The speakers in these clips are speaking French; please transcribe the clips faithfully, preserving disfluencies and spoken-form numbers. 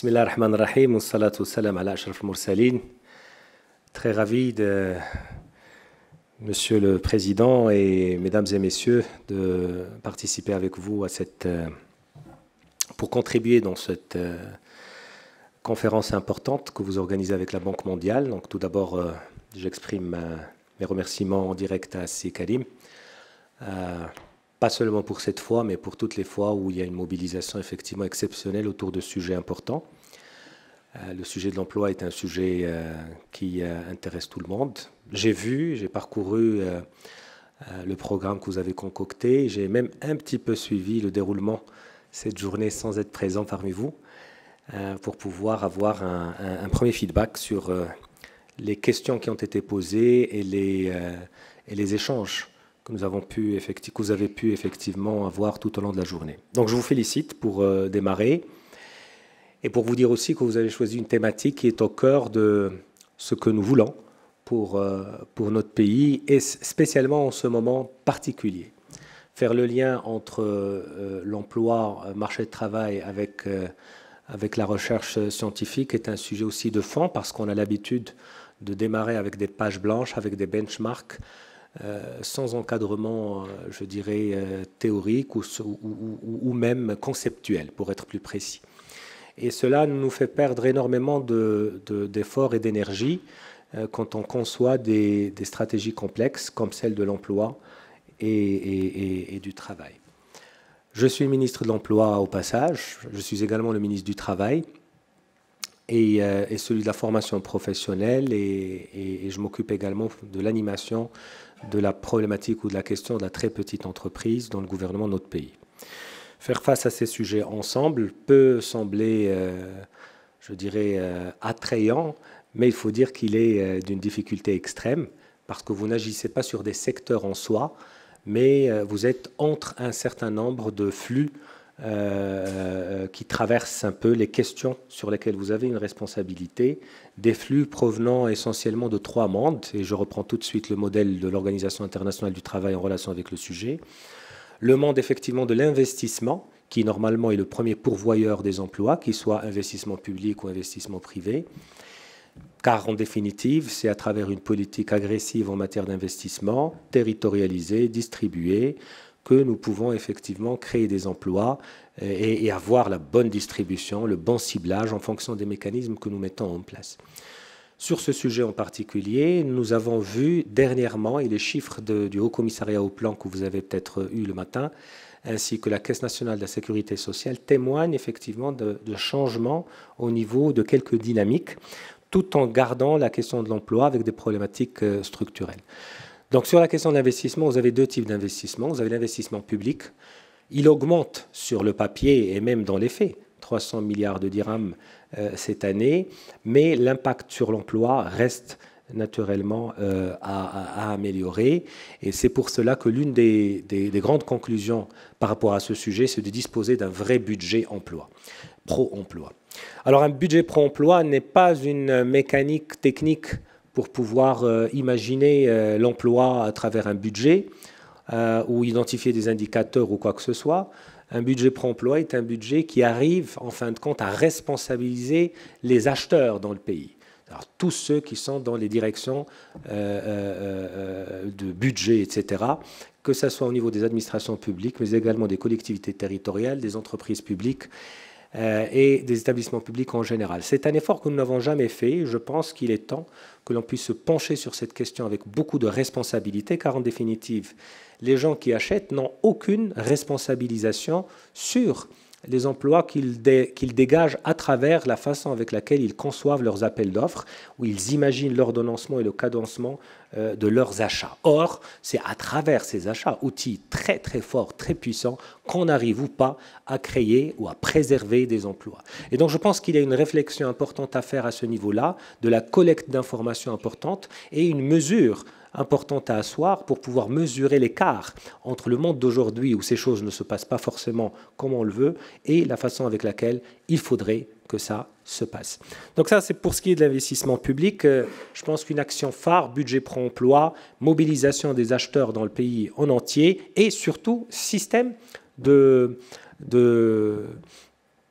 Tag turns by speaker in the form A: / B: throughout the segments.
A: Bismillah ar-Rahman ar-Rahim, wa salatu wa salam ala ashraf al-mursalin. Très ravi de, Monsieur le Président et Mesdames et Messieurs, de participer avec vous à cette, pour contribuer dans cette conférence importante que vous organisez avec la Banque mondiale. Donc tout d'abord, j'exprime mes remerciements en direct à Sy Karim. Euh, pas seulement pour cette fois, mais pour toutes les fois où il y a une mobilisation effectivement exceptionnelle autour de sujets importants. Euh, le sujet de l'emploi est un sujet euh, qui euh, intéresse tout le monde. J'ai vu, j'ai parcouru euh, euh, le programme que vous avez concocté. J'ai même un petit peu suivi le déroulement cette journée sans être présent parmi vous, euh, pour pouvoir avoir un, un, un premier feedback sur euh, les questions qui ont été posées et les, euh, et les échanges que, nous avons pu, que vous avez pu effectivement avoir tout au long de la journée. Donc je vous félicite pour euh, démarrer et pour vous dire aussi que vous avez choisi une thématique qui est au cœur de ce que nous voulons pour, euh, pour notre pays et spécialement en ce moment particulier. Faire le lien entre euh, l'emploi, marché de travail avec, euh, avec la recherche scientifique est un sujet aussi de fond parce qu'on a l'habitude de démarrer avec des pages blanches, avec des benchmarks, Euh, sans encadrement, euh, je dirais, euh, théorique ou, ou, ou, ou même conceptuel, pour être plus précis. Et cela nous fait perdre énormément de, de, d'efforts et d'énergie euh, quand on conçoit des, des stratégies complexes comme celle de l'emploi et, et, et, et du travail. Je suis ministre de l'Emploi au passage, je suis également le ministre du Travail et, euh, et celui de la formation professionnelle et, et, et je m'occupe également de l'animation de la problématique ou de la question de la très petite entreprise dans le gouvernement de notre pays. Faire face à ces sujets ensemble peut sembler, euh, je dirais, euh, attrayant, mais il faut dire qu'il est euh, d'une difficulté extrême parce que vous n'agissez pas sur des secteurs en soi, mais euh, vous êtes entre un certain nombre de flux euh, qui traversent un peu les questions sur lesquelles vous avez une responsabilité, des flux provenant essentiellement de trois mondes, et je reprends tout de suite le modèle de l'Organisation internationale du travail en relation avec le sujet. Le monde effectivement de l'investissement, qui normalement est le premier pourvoyeur des emplois, qu'il soit investissement public ou investissement privé, car en définitive, c'est à travers une politique agressive en matière d'investissement, territorialisée, distribuée, que nous pouvons effectivement créer des emplois et, et avoir la bonne distribution, le bon ciblage en fonction des mécanismes que nous mettons en place. Sur ce sujet en particulier, nous avons vu dernièrement, et les chiffres de, du Haut Commissariat au Plan que vous avez peut-être eu le matin, ainsi que la Caisse nationale de la sécurité sociale, témoignent effectivement de, de changements au niveau de quelques dynamiques, tout en gardant la question de l'emploi avec des problématiques structurelles. Donc sur la question de l'investissement, vous avez deux types d'investissement. Vous avez l'investissement public. Il augmente sur le papier et même dans les faits, trois cents milliards de dirhams euh, cette année, mais l'impact sur l'emploi reste naturellement euh, à, à, à améliorer. Et c'est pour cela que l'une des, des, des grandes conclusions par rapport à ce sujet, c'est de disposer d'un vrai budget emploi, pro-emploi. Alors un budget pro-emploi n'est pas une mécanique technique pour pouvoir euh, imaginer euh, l'emploi à travers un budget euh, ou identifier des indicateurs ou quoi que ce soit. Un budget pro-emploi est un budget qui arrive, en fin de compte, à responsabiliser les acheteurs dans le pays. Alors, tous ceux qui sont dans les directions euh, euh, de budget, et cetera, que ce soit au niveau des administrations publiques, mais également des collectivités territoriales, des entreprises publiques, Euh, et des établissements publics en général. C'est un effort que nous n'avons jamais fait. Je pense qu'il est temps que l'on puisse se pencher sur cette question avec beaucoup de responsabilité, car en définitive, les gens qui achètent n'ont aucune responsabilisation sur les emplois qu'ils dé, qu'ils dégagent à travers la façon avec laquelle ils conçoivent leurs appels d'offres, où ils imaginent l'ordonnancement et le cadencement euh, de leurs achats. Or, c'est à travers ces achats, outils très très forts, très puissants, qu'on n'arrive ou pas à créer ou à préserver des emplois. Et donc je pense qu'il y a une réflexion importante à faire à ce niveau-là, de la collecte d'informations importantes et une mesure importante à asseoir pour pouvoir mesurer l'écart entre le monde d'aujourd'hui où ces choses ne se passent pas forcément comme on le veut et la façon avec laquelle il faudrait que ça se passe. Donc ça, c'est pour ce qui est de l'investissement public. Je pense qu'une action phare, budget pro-emploi, mobilisation des acheteurs dans le pays en entier et surtout système de, de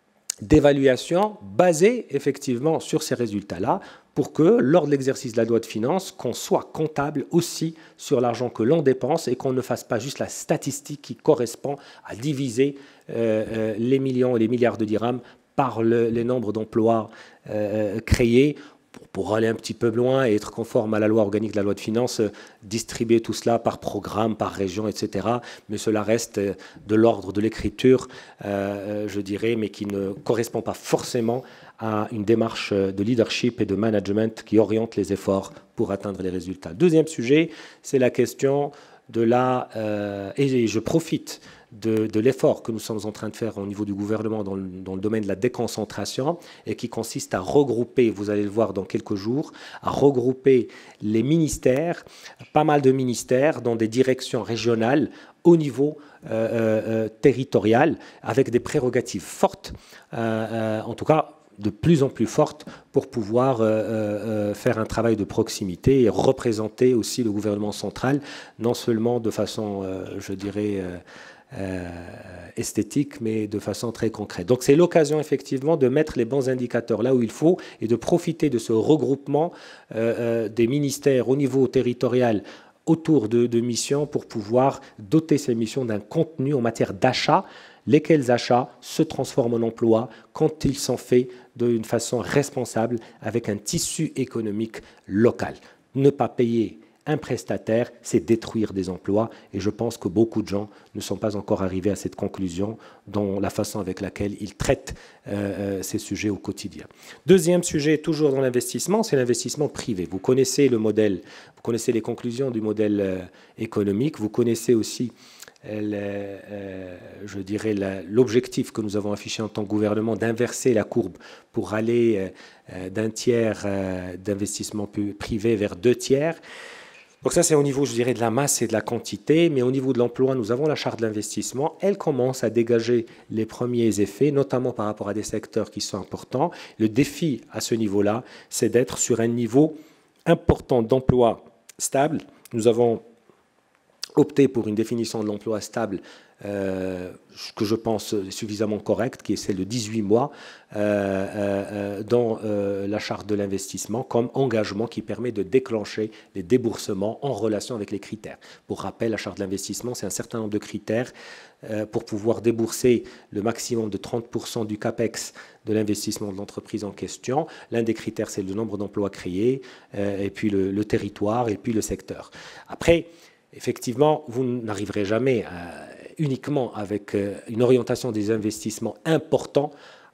A: d'évaluation basée effectivement sur ces résultats-là, pour que, lors de l'exercice de la loi de finances, qu'on soit comptable aussi sur l'argent que l'on dépense et qu'on ne fasse pas juste la statistique qui correspond à diviser euh, euh, les millions et les milliards de dirhams par le, les nombres d'emplois euh, créés. Pour, pour aller un petit peu loin et être conforme à la loi organique de la loi de finances, euh, distribuer tout cela par programme, par région, et cetera. Mais cela reste euh, de l'ordre de l'écriture, euh, je dirais, mais qui ne correspond pas forcément à une démarche de leadership et de management qui oriente les efforts pour atteindre les résultats. Deuxième sujet, c'est la question de la... Euh, et je profite de, de l'effort que nous sommes en train de faire au niveau du gouvernement dans le, dans le domaine de la déconcentration et qui consiste à regrouper, vous allez le voir dans quelques jours, à regrouper les ministères, pas mal de ministères dans des directions régionales au niveau euh, euh, territorial avec des prérogatives fortes, euh, euh, en tout cas de plus en plus forte pour pouvoir euh, euh, faire un travail de proximité et représenter aussi le gouvernement central, non seulement de façon, euh, je dirais, euh, euh, esthétique, mais de façon très concrète. Donc c'est l'occasion effectivement de mettre les bons indicateurs là où il faut et de profiter de ce regroupement euh, euh, des ministères au niveau territorial autour de, de missions pour pouvoir doter ces missions d'un contenu en matière d'achat, lesquels achats se transforment en emploi quand ils sont faits d'une façon responsable avec un tissu économique local. Ne pas payer un prestataire, c'est détruire des emplois et je pense que beaucoup de gens ne sont pas encore arrivés à cette conclusion dans la façon avec laquelle ils traitent euh, ces sujets au quotidien. Deuxième sujet, toujours dans l'investissement, c'est l'investissement privé. Vous connaissez le modèle, vous connaissez les conclusions du modèle euh, économique, vous connaissez aussi Le, euh, je dirais l'objectif que nous avons affiché en tant que gouvernement d'inverser la courbe pour aller euh, d'un tiers euh, d'investissement privé vers deux tiers. Donc ça, c'est au niveau, je dirais, de la masse et de la quantité, mais au niveau de l'emploi, nous avons la charte de l'investissement. Elle commence à dégager les premiers effets, notamment par rapport à des secteurs qui sont importants. Le défi à ce niveau-là, c'est d'être sur un niveau important d'emploi stable. Nous avons opté pour une définition de l'emploi stable euh, que je pense suffisamment correcte, qui est celle de dix-huit mois euh, euh, dans euh, la charte de l'investissement comme engagement qui permet de déclencher les déboursements en relation avec les critères. Pour rappel, la charte de l'investissement, c'est un certain nombre de critères euh, pour pouvoir débourser le maximum de trente pour cent du CAPEX de l'investissement de l'entreprise en question. L'un des critères, c'est le nombre d'emplois créés, euh, et puis le, le territoire, et puis le secteur. Après, effectivement, vous n'arriverez jamais à, uniquement avec euh, une orientation des investissements importants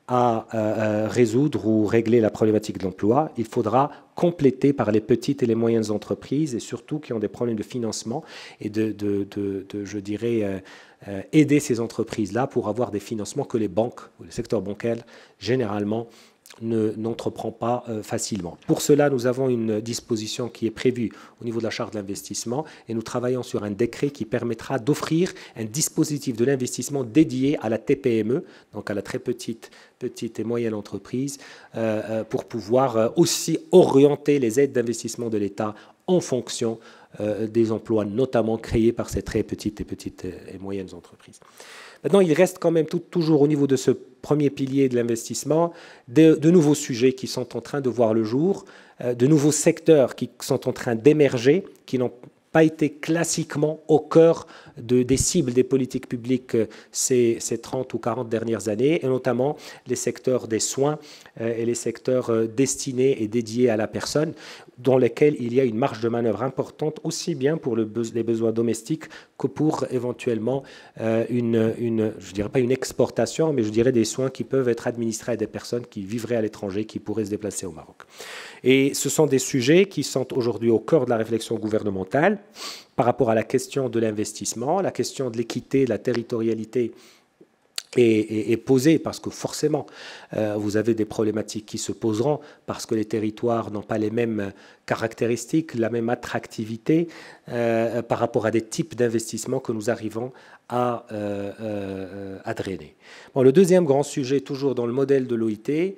A: à euh, résoudre ou régler la problématique de l'emploi. Il faudra compléter par les petites et les moyennes entreprises et surtout qui ont des problèmes de financement et de, de, de, de je dirais, euh, euh, aider ces entreprises-là pour avoir des financements que les banques ou le secteur bancaire généralement n'entreprend pas euh, facilement. Pour cela, nous avons une disposition qui est prévue au niveau de la charte de l'investissement et nous travaillons sur un décret qui permettra d'offrir un dispositif de l'investissement dédié à la T P M E, donc à la très petite, petite et moyenne entreprise, euh, euh, pour pouvoir euh, aussi orienter les aides d'investissement de l'État en fonction euh, des emplois, notamment créés par ces très petites et petites et moyennes entreprises. Maintenant, il reste quand même tout, toujours au niveau de ce premier pilier de l'investissement de, de nouveaux sujets qui sont en train de voir le jour, euh, de nouveaux secteurs qui sont en train d'émerger, qui n'ont pas été classiquement au cœur de, des cibles des politiques publiques euh, ces, ces trente ou quarante dernières années, et notamment les secteurs des soins euh, et les secteurs euh, destinés et dédiés à la personne, dans lesquels il y a une marge de manœuvre importante, aussi bien pour le be les besoins domestiques que pour éventuellement euh, une, une, je dirais pas une exportation, mais je dirais des soins qui peuvent être administrés à des personnes qui vivraient à l'étranger, qui pourraient se déplacer au Maroc. Et ce sont des sujets qui sont aujourd'hui au cœur de la réflexion gouvernementale par rapport à la question de l'investissement, la question de l'équité, de la territorialité Est, est, est posée parce que forcément, euh, vous avez des problématiques qui se poseront parce que les territoires n'ont pas les mêmes caractéristiques, la même attractivité euh, par rapport à des types d'investissements que nous arrivons à, euh, euh, à drainer. Bon, le deuxième grand sujet, toujours dans le modèle de l'O I T,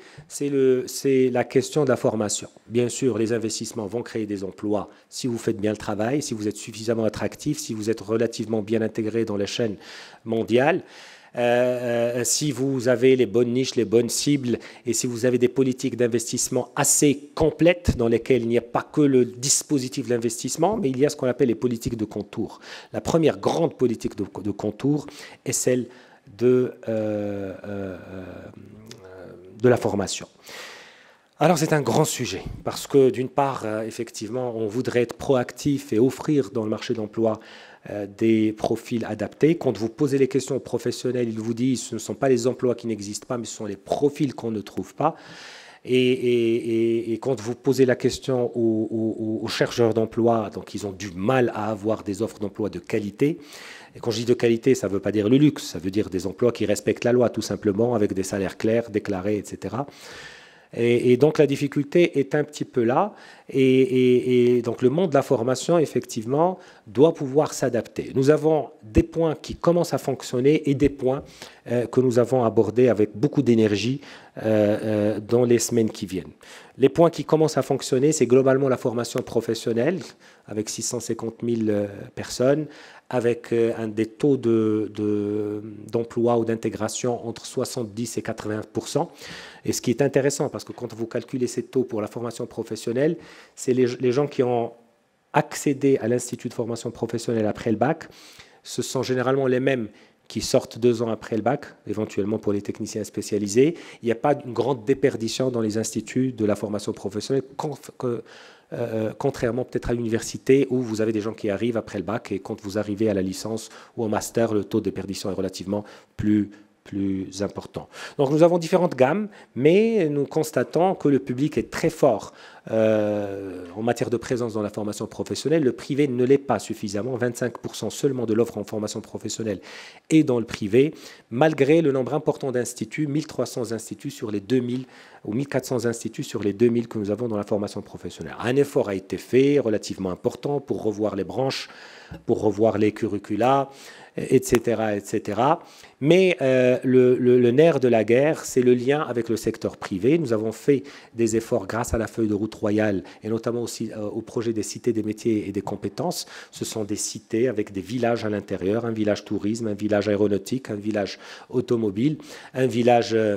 A: c'est la question de la formation. Bien sûr, les investissements vont créer des emplois si vous faites bien le travail, si vous êtes suffisamment attractif, si vous êtes relativement bien intégré dans les chaînes mondiales. euh, si vous avez les bonnes niches, les bonnes cibles, et si vous avez des politiques d'investissement assez complètes dans lesquelles il n'y a pas que le dispositif d'investissement, mais il y a ce qu'on appelle les politiques de contour. La première grande politique de, de contour est celle de, euh, euh, de la formation. Alors c'est un grand sujet, parce que d'une part, euh, effectivement, on voudrait être proactif et offrir dans le marché de l'emploi euh, des profils adaptés. Quand vous posez les questions aux professionnels, ils vous disent que ce ne sont pas les emplois qui n'existent pas, mais ce sont les profils qu'on ne trouve pas. Et, et, et, et quand vous posez la question aux, aux, aux chercheurs d'emploi, donc ils ont du mal à avoir des offres d'emploi de qualité. Et quand je dis de qualité, ça ne veut pas dire le luxe, ça veut dire des emplois qui respectent la loi, tout simplement, avec des salaires clairs, déclarés, et cetera. Et, et donc la difficulté est un petit peu là, et, et, et donc le monde de la formation, effectivement, doit pouvoir s'adapter. Nous avons des points qui commencent à fonctionner et des points euh, que nous avons abordés avec beaucoup d'énergie euh, euh, dans les semaines qui viennent. Les points qui commencent à fonctionner, c'est globalement la formation professionnelle, avec six cent cinquante mille euh, personnes, avec euh, un des taux de, de, d'emploi ou d'intégration entre soixante-dix et quatre-vingts pour cent. Et ce qui est intéressant, parce que quand vous calculez ces taux pour la formation professionnelle, c'est les, les gens qui ont accédé à l'Institut de formation professionnelle après le bac, ce sont généralement les mêmes qui sortent deux ans après le bac, éventuellement pour les techniciens spécialisés. Il n'y a pas une grande déperdition dans les instituts de la formation professionnelle, euh, contrairement peut-être à l'université où vous avez des gens qui arrivent après le bac et quand vous arrivez à la licence ou au master, le taux de déperdition est relativement plus plus important. Donc nous avons différentes gammes, mais nous constatons que le public est très fort euh, en matière de présence dans la formation professionnelle. Le privé ne l'est pas suffisamment, vingt-cinq pour cent seulement de l'offre en formation professionnelle est dans le privé, malgré le nombre important d'instituts, mille trois cents instituts sur les deux mille ou mille quatre cents instituts sur les deux mille que nous avons dans la formation professionnelle. Un effort a été fait relativement important pour revoir les branches, pour revoir les curricula, et cetera, et cetera. Mais euh, le, le, le nerf de la guerre, c'est le lien avec le secteur privé. Nous avons fait des efforts grâce à la feuille de route royale et notamment aussi euh, au projet des cités des métiers et des compétences. Ce sont des cités avec des villages à l'intérieur, un village tourisme, un village aéronautique, un village automobile, un village... Euh,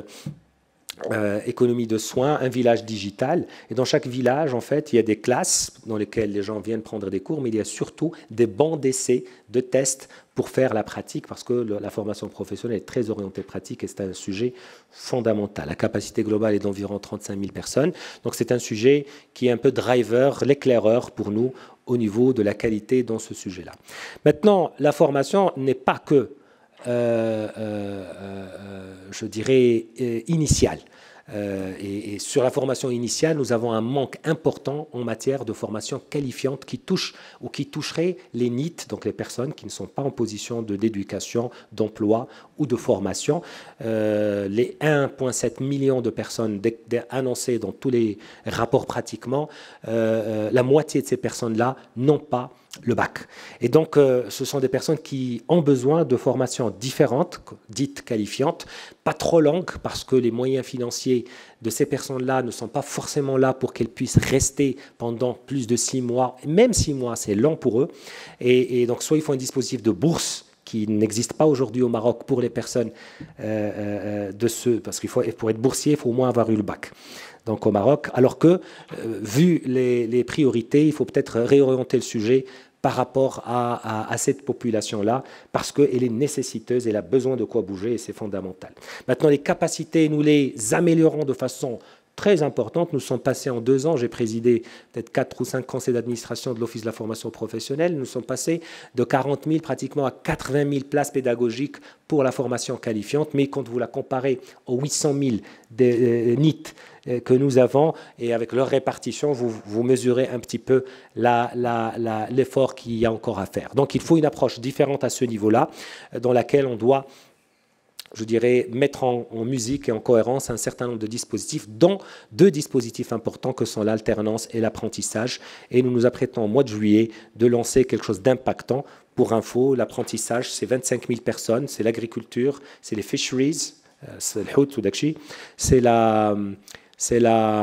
A: Euh, économie de soins, un village digital. Et dans chaque village, en fait, il y a des classes dans lesquelles les gens viennent prendre des cours, mais il y a surtout des bancs d'essais, de tests pour faire la pratique, parce que le, la formation professionnelle est très orientée pratique et c'est un sujet fondamental. La capacité globale est d'environ trente-cinq mille personnes. Donc c'est un sujet qui est un peu driver, l'éclaireur pour nous au niveau de la qualité dans ce sujet-là. Maintenant, la formation n'est pas que Euh, euh, euh, je dirais, euh, initiale. Euh, et, et sur la formation initiale, nous avons un manque important en matière de formation qualifiante qui touche ou qui toucherait les N I T, donc les personnes qui ne sont pas en position de d'éducation, d'emploi ou de formation. Euh, les un virgule sept million de personnes annoncées dans tous les rapports pratiquement, euh, la moitié de ces personnes-là n'ont pas le bac. Et donc, euh, ce sont des personnes qui ont besoin de formations différentes, dites qualifiantes, pas trop longues, parce que les moyens financiers de ces personnes-là ne sont pas forcément là pour qu'elles puissent rester pendant plus de six mois. Même six mois, c'est long pour eux. Et, et donc, soit ils font un dispositif de bourse qui n'existe pas aujourd'hui au Maroc pour les personnes euh, euh, de ceux, parce qu'il faut, pour être boursier, il faut au moins avoir eu le bac. Donc au Maroc, alors que, euh, vu les, les priorités, il faut peut-être réorienter le sujet par rapport à, à, à cette population-là, parce qu'elle est nécessiteuse, elle a besoin de quoi bouger, et c'est fondamental. Maintenant, les capacités, nous les améliorons de façon très importante. Nous sommes passés en deux ans, j'ai présidé peut-être quatre ou cinq conseils d'administration de l'Office de la formation professionnelle, nous sommes passés de quarante mille pratiquement à quatre-vingt mille places pédagogiques pour la formation qualifiante, mais quand vous la comparez aux huit cent mille de, euh, N I T euh, que nous avons, et avec leur répartition, vous, vous mesurez un petit peu la, la, la, l'effort qu'il y a encore à faire. Donc il faut une approche différente à ce niveau-là, dans laquelle on doit, je dirais, mettre en, en musique et en cohérence un certain nombre de dispositifs, dont deux dispositifs importants que sont l'alternance et l'apprentissage. Et nous nous apprêtons au mois de juillet de lancer quelque chose d'impactant. Pour info, l'apprentissage, c'est vingt-cinq mille personnes, c'est l'agriculture, c'est les fisheries, c'est le hout ou dakshi, c'est la, c'est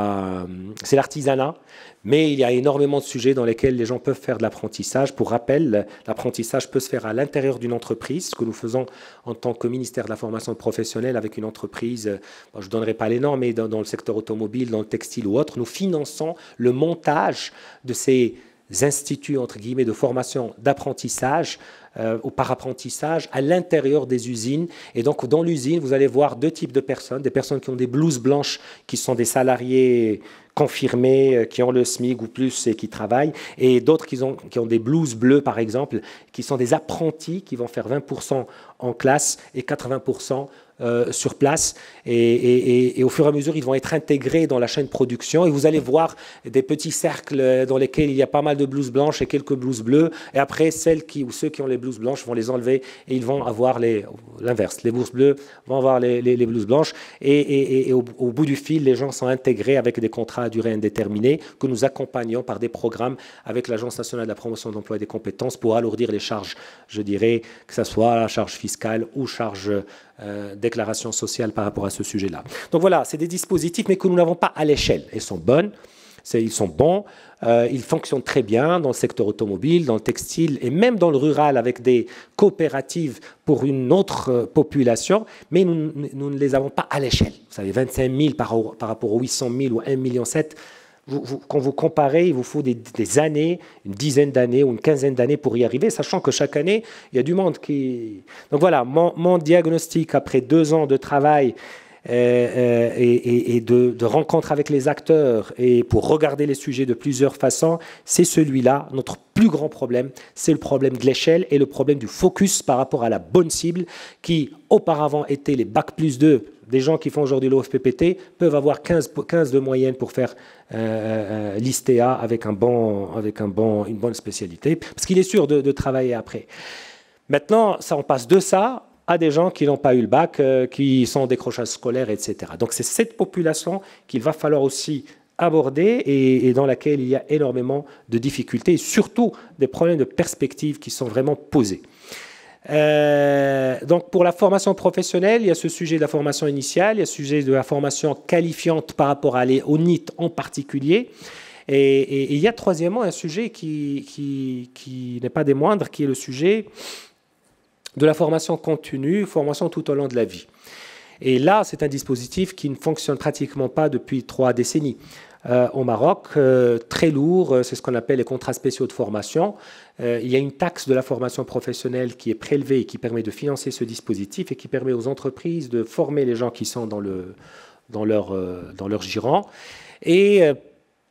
A: l'artisanat, mais il y a énormément de sujets dans lesquels les gens peuvent faire de l'apprentissage. Pour rappel, l'apprentissage peut se faire à l'intérieur d'une entreprise, ce que nous faisons en tant que ministère de la formation professionnelle avec une entreprise, bon, je ne donnerai pas les noms, mais dans, dans le secteur automobile, dans le textile ou autre, nous finançons le montage de ces instituts, entre guillemets, de formation, d'apprentissage, euh, ou par apprentissage à l'intérieur des usines. Et donc, dans l'usine, vous allez voir deux types de personnes. Des personnes qui ont des blouses blanches, qui sont des salariés confirmés, qui ont le SMIC ou plus et qui travaillent, et d'autres qui ont, qui ont des blouses bleues, par exemple, qui sont des apprentis qui vont faire vingt pour cent en classe et quatre-vingts pour cent Euh, sur place, et, et, et au fur et à mesure, ils vont être intégrés dans la chaîne de production, et vous allez voir des petits cercles dans lesquels il y a pas mal de blouses blanches et quelques blouses bleues, et après, celles qui, ou ceux qui ont les blouses blanches vont les enlever, et ils vont avoir l'inverse. Les blouses bleues vont avoir les, les, les blouses blanches, et, et, et au, au bout du fil, les gens sont intégrés avec des contrats à durée indéterminée, que nous accompagnons par des programmes avec l'Agence nationale de la promotion de l'emploi et des compétences pour alourdir les charges, je dirais, que ce soit la charge fiscale ou charge Euh, déclaration sociale par rapport à ce sujet-là. Donc voilà, c'est des dispositifs, mais que nous n'avons pas à l'échelle. Ils sont bonnes, ils sont bons, euh, ils fonctionnent très bien dans le secteur automobile, dans le textile et même dans le rural avec des coopératives pour une autre euh, population, mais nous, nous ne les avons pas à l'échelle. Vous savez, vingt-cinq mille par, par rapport aux huit cent mille ou un virgule sept million. Vous, vous, quand vous comparez, il vous faut des, des années, une dizaine d'années ou une quinzaine d'années pour y arriver, sachant que chaque année, il y a du monde qui... Donc voilà, mon, mon diagnostic après deux ans de travail euh, euh, et, et, et de, de rencontres avec les acteurs et pour regarder les sujets de plusieurs façons, c'est celui-là. Notre plus grand problème, c'est le problème de l'échelle et le problème du focus par rapport à la bonne cible qui, auparavant, étaient les bac plus deux. Des gens qui font aujourd'hui l'O F P P T peuvent avoir quinze, quinze de moyenne pour faire euh, euh, l'I S T A avec, un bon, avec un bon, une bonne spécialité, parce qu'il est sûr de, de travailler après. Maintenant, ça, on passe de ça à des gens qui n'ont pas eu le bac, euh, qui sont en décrochage scolaire, et cetera. Donc c'est cette population qu'il va falloir aussi aborder et, et dans laquelle il y a énormément de difficultés, et surtout des problèmes de perspective qui sont vraiment posés. Euh, donc pour la formation professionnelle, il y a ce sujet de la formation initiale, il y a ce sujet de la formation qualifiante par rapport à les, au N I T en particulier. Et, et, et il y a troisièmement un sujet qui, qui, qui n'est pas des moindres, qui est le sujet de la formation continue, formation tout au long de la vie. Et là, c'est un dispositif qui ne fonctionne pratiquement pas depuis trois décennies. Euh, au Maroc, euh, très lourd, c'est ce qu'on appelle les contrats spéciaux de formation. Euh, il y a une taxe de la formation professionnelle qui est prélevée et qui permet de financer ce dispositif et qui permet aux entreprises de former les gens qui sont dans, le, dans, leur, euh, dans leur giron. Et euh,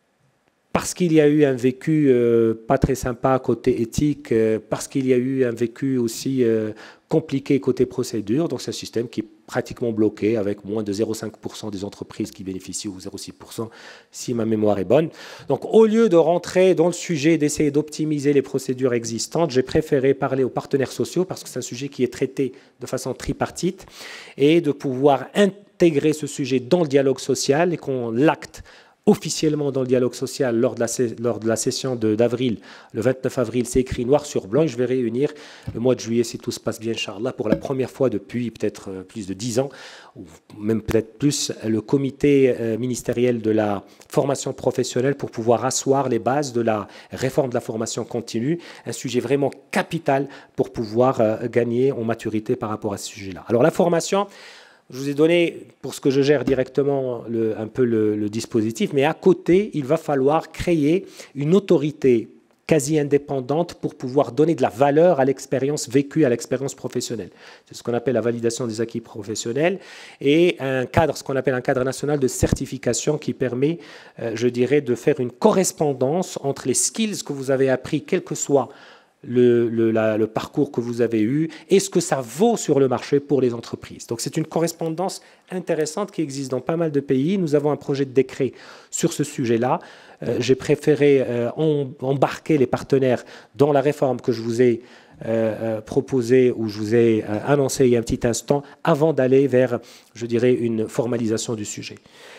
A: parce qu'il y a eu un vécu euh, pas très sympa côté éthique, euh, parce qu'il y a eu un vécu aussi euh, compliqué côté procédure, donc c'est un système qui est pratiquement bloqué avec moins de zéro virgule cinq pour cent des entreprises qui bénéficient ou zéro virgule six pour cent si ma mémoire est bonne. Donc au lieu de rentrer dans le sujet, d'essayer d'optimiser les procédures existantes, j'ai préféré parler aux partenaires sociaux parce que c'est un sujet qui est traité de façon tripartite et de pouvoir intégrer ce sujet dans le dialogue social et qu'on l'acte officiellement dans le dialogue social lors de la, lors de la session d'avril, le vingt-neuf avril, c'est écrit noir sur blanc. Et je vais réunir le mois de juillet, si tout se passe bien, Inch'Allah, pour la première fois depuis peut-être plus de dix ans, ou même peut-être plus, le comité ministériel de la formation professionnelle pour pouvoir asseoir les bases de la réforme de la formation continue, un sujet vraiment capital pour pouvoir gagner en maturité par rapport à ce sujet-là. Alors la formation, je vous ai donné, pour ce que je gère directement, le, un peu le, le dispositif, mais à côté, il va falloir créer une autorité quasi indépendante pour pouvoir donner de la valeur à l'expérience vécue, à l'expérience professionnelle. C'est ce qu'on appelle la validation des acquis professionnels et un cadre, ce qu'on appelle un cadre national de certification qui permet, euh, je dirais, de faire une correspondance entre les skills que vous avez appris, quel que soit Le, le, la, le parcours que vous avez eu et ce que ça vaut sur le marché pour les entreprises. Donc c'est une correspondance intéressante qui existe dans pas mal de pays. Nous avons un projet de décret sur ce sujet-là. Euh, j'ai préféré euh, en, embarquer les partenaires dans la réforme que je vous ai euh, proposée ou je vous ai euh, annoncée il y a un petit instant avant d'aller vers, je dirais, une formalisation du sujet.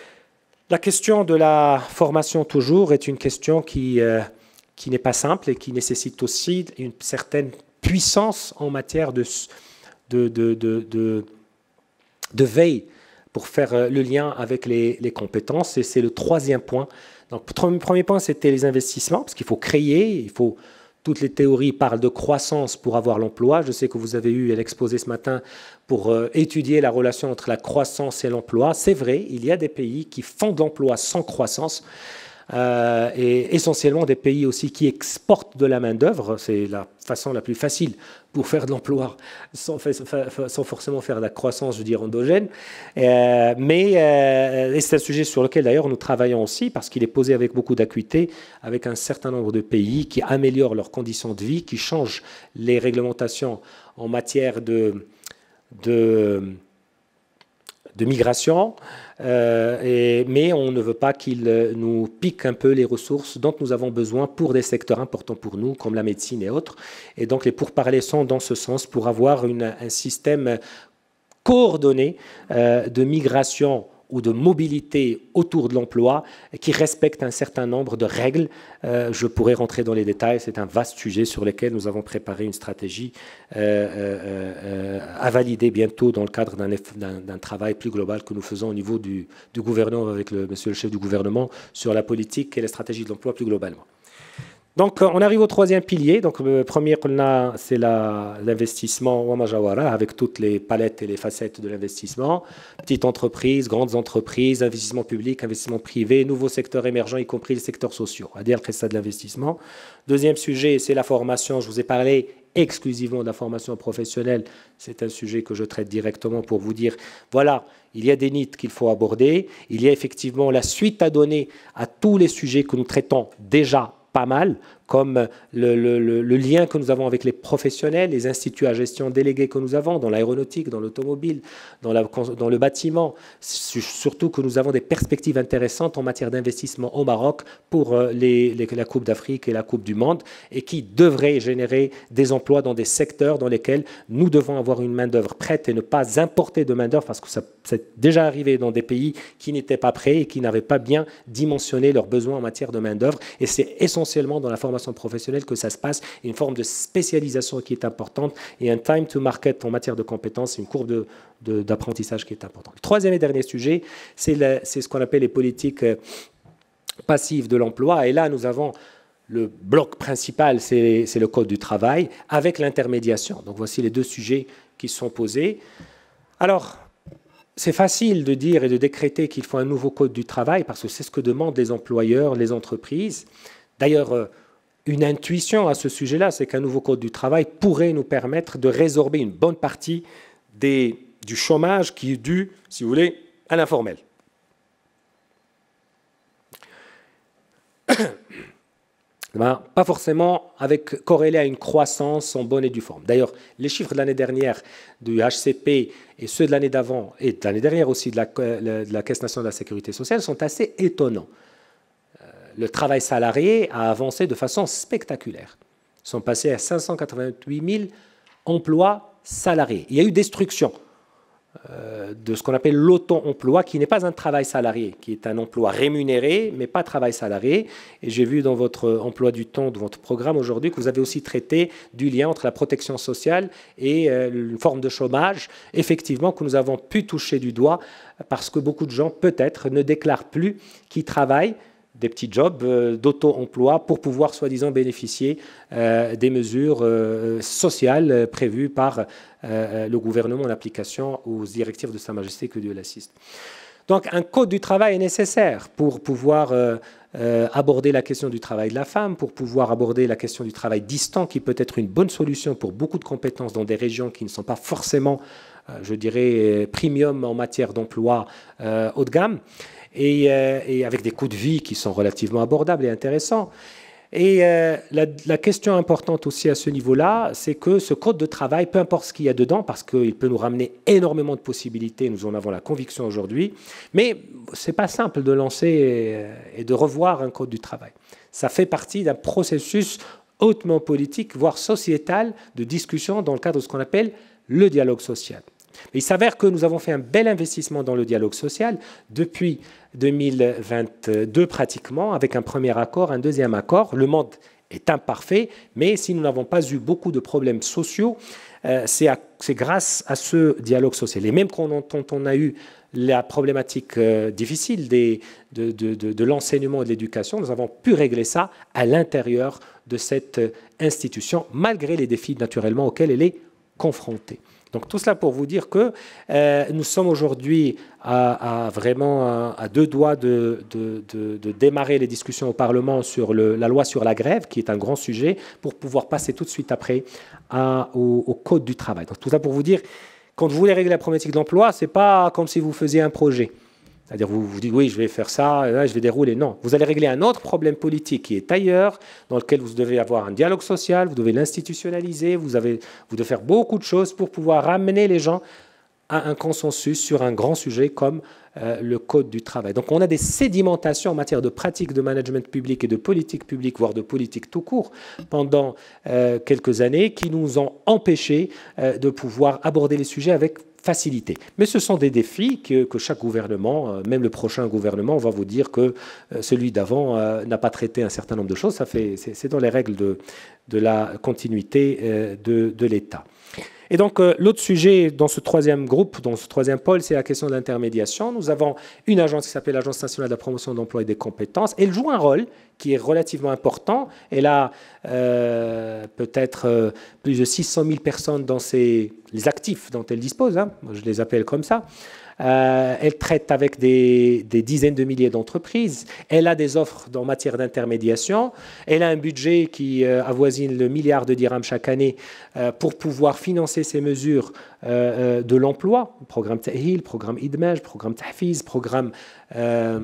A: La question de la formation toujours est une question qui... Euh, qui n'est pas simple et qui nécessite aussi une certaine puissance en matière de, de, de, de, de, de veille pour faire le lien avec les, les compétences. Et c'est le troisième point. Donc, le premier point, c'était les investissements, parce qu'il faut créer, il faut... Toutes les théories parlent de croissance pour avoir l'emploi. Je sais que vous avez eu l'exposé ce matin pour euh, étudier la relation entre la croissance et l'emploi. C'est vrai, il y a des pays qui font de l'emploi sans croissance, euh, et essentiellement des pays aussi qui exportent de la main-d'œuvre. C'est la façon la plus facile pour faire de l'emploi sans, sans forcément faire de la croissance, je veux dire, endogène. Euh, mais euh, c'est un sujet sur lequel d'ailleurs nous travaillons aussi, parce qu'il est posé avec beaucoup d'acuité, avec un certain nombre de pays qui améliorent leurs conditions de vie, qui changent les réglementations en matière de, de, de migration, euh, et, mais on ne veut pas qu'ils nous piquent un peu les ressources dont nous avons besoin pour des secteurs importants pour nous, comme la médecine et autres. Et donc les pourparlers sont dans ce sens pour avoir une, un système coordonné euh, de migration ou de mobilité autour de l'emploi qui respecte un certain nombre de règles. Euh, je pourrais rentrer dans les détails, c'est un vaste sujet sur lequel nous avons préparé une stratégie euh, euh, euh, à valider bientôt dans le cadre d'un travail plus global que nous faisons au niveau du, du gouvernement avec le monsieur le chef du gouvernement sur la politique et la stratégie de l'emploi plus globalement. Donc, on arrive au troisième pilier. Donc, le premier, c'est l'investissement Wamajawara, avec toutes les palettes et les facettes de l'investissement. Petites entreprises, grandes entreprises, investissement public, investissement privé, nouveaux secteurs émergents, y compris les secteurs sociaux. À dire que c'est ça de l'investissement. Deuxième sujet, c'est la formation. Je vous ai parlé exclusivement de la formation professionnelle. C'est un sujet que je traite directement pour vous dire, voilà, il y a des nids qu'il faut aborder. Il y a effectivement la suite à donner à tous les sujets que nous traitons déjà pas mal, comme le, le, le lien que nous avons avec les professionnels, les instituts à gestion délégués que nous avons dans l'aéronautique, dans l'automobile, dans, dans le bâtiment, surtout que nous avons des perspectives intéressantes en matière d'investissement au Maroc pour les, les, la Coupe d'Afrique et la Coupe du Monde, et qui devraient générer des emplois dans des secteurs dans lesquels nous devons avoir une main-d'œuvre prête et ne pas importer de main-d'œuvre, parce que ça c'est déjà arrivé dans des pays qui n'étaient pas prêts et qui n'avaient pas bien dimensionné leurs besoins en matière de main-d'œuvre. Et c'est essentiellement dans la formation professionnelle que ça se passe, une forme de spécialisation qui est importante et un time to market en matière de compétences, une courbe d'apprentissage qui est importante. Le troisième et dernier sujet, c'est ce qu'on appelle les politiques passives de l'emploi. Et là, nous avons le bloc principal, c'est le code du travail, avec l'intermédiation. Donc voici les deux sujets qui sont posés. Alors, c'est facile de dire et de décréter qu'il faut un nouveau code du travail, parce que c'est ce que demandent les employeurs, les entreprises. D'ailleurs, une intuition à ce sujet-là, c'est qu'un nouveau code du travail pourrait nous permettre de résorber une bonne partie des, du chômage qui est dû, si vous voulez, à l'informel. Ben, pas forcément avec, corrélé à une croissance en bonne et due forme. D'ailleurs, les chiffres de l'année dernière du H C P et ceux de l'année d'avant, et de l'année dernière aussi de la, de la Caisse nationale de la sécurité sociale, sont assez étonnants. Le travail salarié a avancé de façon spectaculaire. Ils sont passés à cinq cent quatre-vingt-huit mille emplois salariés. Il y a eu destruction euh, de ce qu'on appelle l'auto-emploi, qui n'est pas un travail salarié, qui est un emploi rémunéré, mais pas travail salarié. Et j'ai vu dans votre emploi du temps, de votre programme aujourd'hui, que vous avez aussi traité du lien entre la protection sociale et euh, une forme de chômage, effectivement, que nous avons pu toucher du doigt, parce que beaucoup de gens, peut-être, ne déclarent plus qu'ils travaillent, des petits jobs euh, d'auto-emploi pour pouvoir soi-disant bénéficier euh, des mesures euh, sociales euh, prévues par euh, le gouvernement en application aux directives de Sa Majesté, que Dieu l'assiste. Donc un code du travail est nécessaire pour pouvoir euh, euh, aborder la question du travail de la femme, pour pouvoir aborder la question du travail distant, qui peut être une bonne solution pour beaucoup de compétences dans des régions qui ne sont pas forcément, euh, je dirais, premium en matière d'emploi euh, haut de gamme. Et, euh, et avec des coûts de vie qui sont relativement abordables et intéressants. Et euh, la, la question importante aussi à ce niveau-là, c'est que ce code de travail, peu importe ce qu'il y a dedans, parce qu'il peut nous ramener énormément de possibilités, nous en avons la conviction aujourd'hui, mais ce n'est pas simple de lancer et, et de revoir un code du travail. Ça fait partie d'un processus hautement politique, voire sociétal, de discussion dans le cadre de ce qu'on appelle le dialogue social. Mais il s'avère que nous avons fait un bel investissement dans le dialogue social depuis deux mille vingt-deux pratiquement, avec un premier accord, un deuxième accord. Le monde est imparfait, mais si nous n'avons pas eu beaucoup de problèmes sociaux, euh, c'est grâce à ce dialogue social. Et même quand on, quand on a eu la problématique euh, difficile des, de, de, de, de l'enseignement et de l'éducation, nous avons pu régler ça à l'intérieur de cette institution, malgré les défis naturellement auxquels elle est confrontée. Donc tout cela pour vous dire que euh, nous sommes aujourd'hui à, à vraiment à, à deux doigts de, de, de, de démarrer les discussions au Parlement sur le, la loi sur la grève, qui est un grand sujet, pour pouvoir passer tout de suite après à, au, au Code du travail. Donc tout ça pour vous dire, quand vous voulez régler la problématique de l'emploi, ce n'est pas comme si vous faisiez un projet. C'est-à-dire vous vous dites, oui, je vais faire ça, là, je vais dérouler. Non, vous allez régler un autre problème politique qui est ailleurs, dans lequel vous devez avoir un dialogue social, vous devez l'institutionnaliser, vous, avez, vous devez faire beaucoup de choses pour pouvoir ramener les gens à un consensus sur un grand sujet comme euh, le Code du travail. Donc on a des sédimentations en matière de pratiques de management public et de politique publique, voire de politique tout court, pendant euh, quelques années, qui nous ont empêchés euh, de pouvoir aborder les sujets avec facilité. Mais ce sont des défis que, que chaque gouvernement, euh, même le prochain gouvernement, va vous dire que euh, celui d'avant euh, n'a pas traité un certain nombre de choses. Ça fait, c'est dans les règles de, de la continuité euh, de, de l'État. Et donc, euh, l'autre sujet dans ce troisième groupe, dans ce troisième pôle, c'est la question de l'intermédiation. Nous avons une agence qui s'appelle l'Agence nationale de la promotion de l'emploi et des compétences. Elle joue un rôle qui est relativement important. Elle a euh, peut-être euh, plus de six cent mille personnes dans ses, les actifs dont elle dispose, hein, je les appelle comme ça. Euh, elle traite avec des, des dizaines de milliers d'entreprises. Elle a des offres en matière d'intermédiation. Elle a un budget qui euh, avoisine le milliard de dirhams chaque année euh, pour pouvoir financer ces mesures euh, de l'emploi. Programme Tahil, programme Idmaj, programme Tahfiz, programme... Euh,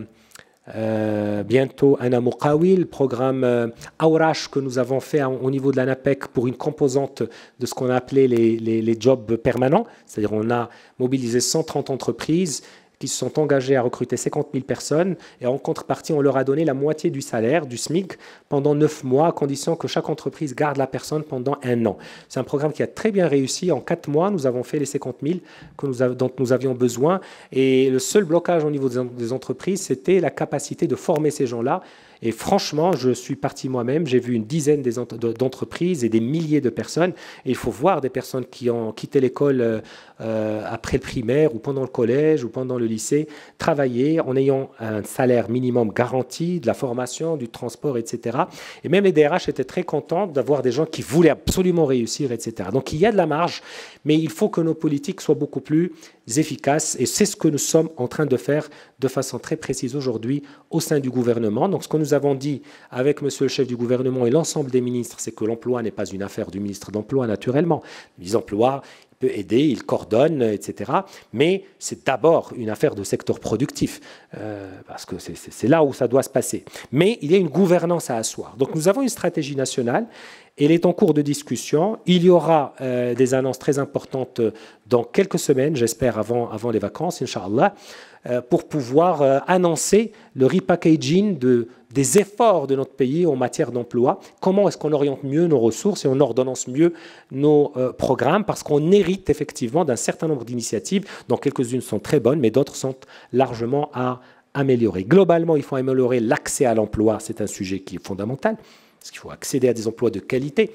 A: Euh, bientôt Ana Muqawil, programme euh, Aurash que nous avons fait au niveau de l'ANAPEC pour une composante de ce qu'on a appelé les, les, les jobs permanents. C'est-à-dire on a mobilisé cent trente entreprises qui se sont engagés à recruter cinquante mille personnes et en contrepartie, on leur a donné la moitié du salaire, du SMIC, pendant neuf mois, à condition que chaque entreprise garde la personne pendant un an. C'est un programme qui a très bien réussi. En quatre mois, nous avons fait les cinquante mille que nous av- dont nous avions besoin. Et le seul blocage au niveau des, en- des entreprises, c'était la capacité de former ces gens-là. Et franchement, je suis parti moi-même, j'ai vu une dizaine d'entreprises et des milliers de personnes. Et il faut voir des personnes qui ont quitté l'école euh, après le primaire ou pendant le collège ou pendant le lycée, travailler en ayant un salaire minimum garanti, de la formation, du transport, et cetera. Et même les D R H étaient très contents d'avoir des gens qui voulaient absolument réussir, et cetera. Donc il y a de la marge, mais il faut que nos politiques soient beaucoup plus efficaces. Et c'est ce que nous sommes en train de faire de façon très précise aujourd'hui au sein du gouvernement. Donc ce que nous avons dit avec monsieur le chef du gouvernement et l'ensemble des ministres, c'est que l'emploi n'est pas une affaire du ministre d'Emploi, naturellement. Les emplois, il peut aider, il coordonne, et cetera. Mais c'est d'abord une affaire de secteur productif, euh, parce que c'est là où ça doit se passer. Mais il y a une gouvernance à asseoir. Donc nous avons une stratégie nationale. Elle est en cours de discussion. Il y aura euh, des annonces très importantes dans quelques semaines, j'espère avant, avant les vacances, Inch'Allah, euh, pour pouvoir euh, annoncer le repackaging de, des efforts de notre pays en matière d'emploi. Comment est-ce qu'on oriente mieux nos ressources et on ordonnance mieux nos euh, programmes, parce qu'on hérite effectivement d'un certain nombre d'initiatives, dont quelques-unes sont très bonnes, mais d'autres sont largement à améliorer. Globalement, il faut améliorer l'accès à l'emploi. C'est un sujet qui est fondamental. Parce qu'il faut accéder à des emplois de qualité.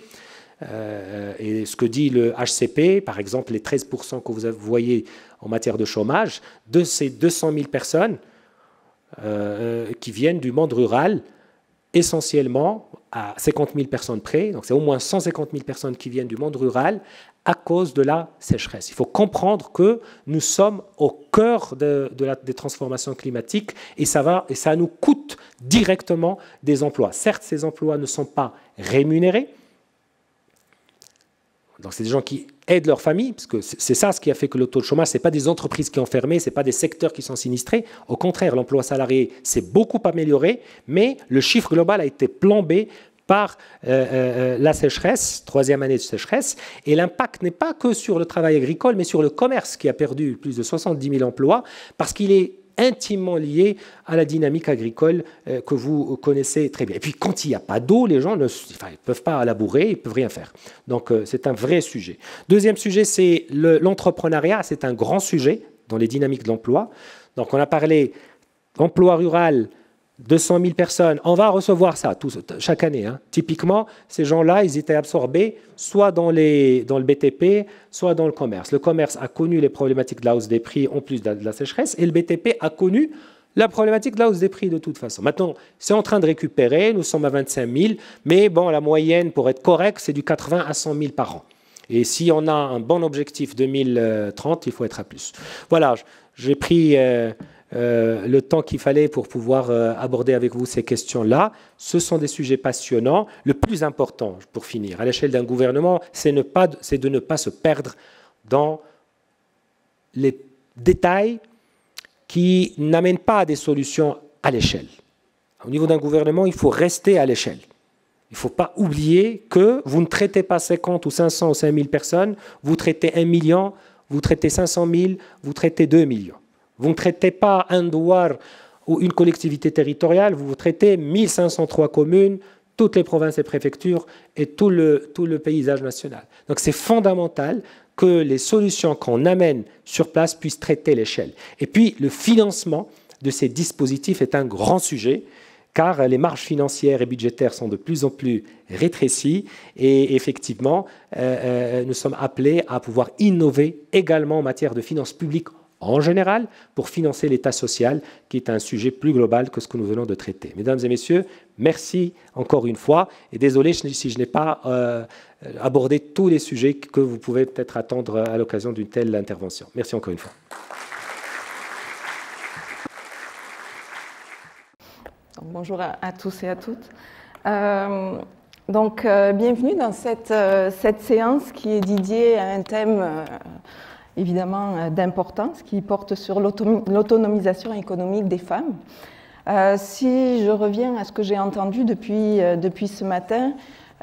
A: Euh, et ce que dit le H C P, par exemple, les treize pour cent que vous voyez en matière de chômage, de ces deux cent mille personnes euh, qui viennent du monde rural, essentiellement à cinquante mille personnes près, donc c'est au moins cent cinquante mille personnes qui viennent du monde rural à cause de la sécheresse. Il faut comprendre que nous sommes au cœur de, de la, des transformations climatiques et ça, va, et ça nous coûte directement des emplois. Certes, ces emplois ne sont pas rémunérés, donc c'est des gens qui aident leur famille, parce que c'est ça ce qui a fait que le taux de chômage, ce n'est pas des entreprises qui ont fermé, ce n'est pas des secteurs qui sont sinistrés. Au contraire, l'emploi salarié s'est beaucoup amélioré, mais le chiffre global a été plombé par euh, euh, la sécheresse, troisième année de sécheresse, et l'impact n'est pas que sur le travail agricole, mais sur le commerce qui a perdu plus de soixante-dix mille emplois, parce qu'il est intimement lié à la dynamique agricole euh, que vous connaissez très bien. Et puis quand il n'y a pas d'eau, les gens ne enfin, ils peuvent pas labourer, ils ne peuvent rien faire. Donc euh, c'est un vrai sujet. Deuxième sujet, c'est l'entrepreneuriat, c'est un grand sujet dans les dynamiques de l'emploi. Donc on a parlé d'emploi rural, deux cent mille personnes, on va recevoir ça tout, chaque année. Hein. Typiquement, ces gens-là, ils étaient absorbés soit dans, les, dans le B T P, soit dans le commerce. Le commerce a connu les problématiques de la hausse des prix en plus de la, de la sécheresse, et le B T P a connu la problématique de la hausse des prix de toute façon. Maintenant, c'est en train de récupérer, nous sommes à vingt-cinq mille, mais bon, la moyenne, pour être correct, c'est du quatre-vingts à cent mille par an. Et si on a un bon objectif deux mille trente, il faut être à plus. Voilà, j'ai pris euh, euh, le temps qu'il fallait pour pouvoir euh, aborder avec vous ces questions-là. Ce sont des sujets passionnants. Le plus important, pour finir, à l'échelle d'un gouvernement, c'est ne pas, c'est de ne pas se perdre dans les détails qui n'amènent pas à des solutions à l'échelle. Au niveau d'un gouvernement, il faut rester à l'échelle. Il ne faut pas oublier que vous ne traitez pas cinquante ou cinq cents ou cinq mille personnes, vous traitez un million, vous traitez cinq cent mille, vous traitez deux millions. Vous ne traitez pas un douar ou une collectivité territoriale, vous traitez mille cinq cent trois communes, toutes les provinces et préfectures et tout le, tout le paysage national. Donc c'est fondamental que les solutions qu'on amène sur place puissent traiter l'échelle. Et puis, le financement de ces dispositifs est un grand sujet, car les marges financières et budgétaires sont de plus en plus rétrécies, et effectivement, euh, nous sommes appelés à pouvoir innover également en matière de finances publiques en général, pour financer l'État social, qui est un sujet plus global que ce que nous venons de traiter. Mesdames et messieurs, merci encore une fois, et désolé si je n'ai pas euh, abordé tous les sujets que vous pouvez peut-être attendre à l'occasion d'une telle intervention. Merci encore une fois.
B: Donc, bonjour à, à tous et à toutes. Euh, donc, euh, bienvenue dans cette, euh, cette séance qui est dédiée à un thème euh, évidemment d'importance qui porte sur l'autonomisation économique des femmes. Euh, si je reviens à ce que j'ai entendu depuis, euh, depuis ce matin,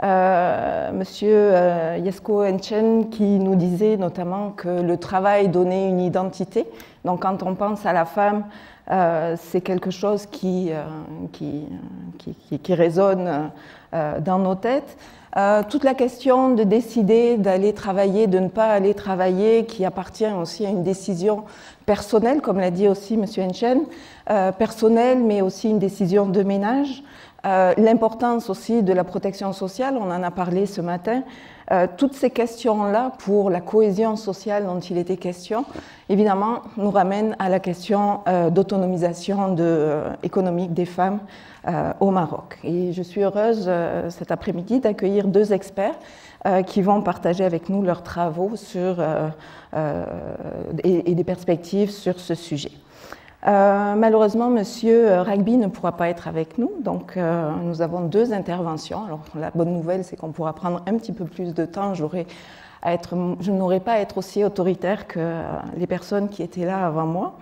B: euh, Monsieur euh, Yesko Enchen qui nous disait notamment que le travail donnait une identité. Donc quand on pense à la femme, euh, c'est quelque chose qui, euh, qui, qui, qui, qui résonne euh, dans nos têtes. Euh, toute la question de décider d'aller travailler, de ne pas aller travailler, qui appartient aussi à une décision personnelle, comme l'a dit aussi M. Enchen, euh, personnelle, mais aussi une décision de ménage. Euh, l'importance aussi de la protection sociale, on en a parlé ce matin. Euh, toutes ces questions-là, pour la cohésion sociale dont il était question, évidemment, nous ramènent à la question euh, d'autonomisation de, euh, économique des femmes euh, au Maroc. Et je suis heureuse euh, cet après-midi d'accueillir deux experts euh, qui vont partager avec nous leurs travaux sur, euh, euh, et, et des perspectives sur ce sujet. Euh, malheureusement, Monsieur Ragbi ne pourra pas être avec nous, donc euh, nous avons deux interventions. Alors, la bonne nouvelle, c'est qu'on pourra prendre un petit peu plus de temps. J'aurai à être, je n'aurai pas à être aussi autoritaire que euh, les personnes qui étaient là avant moi.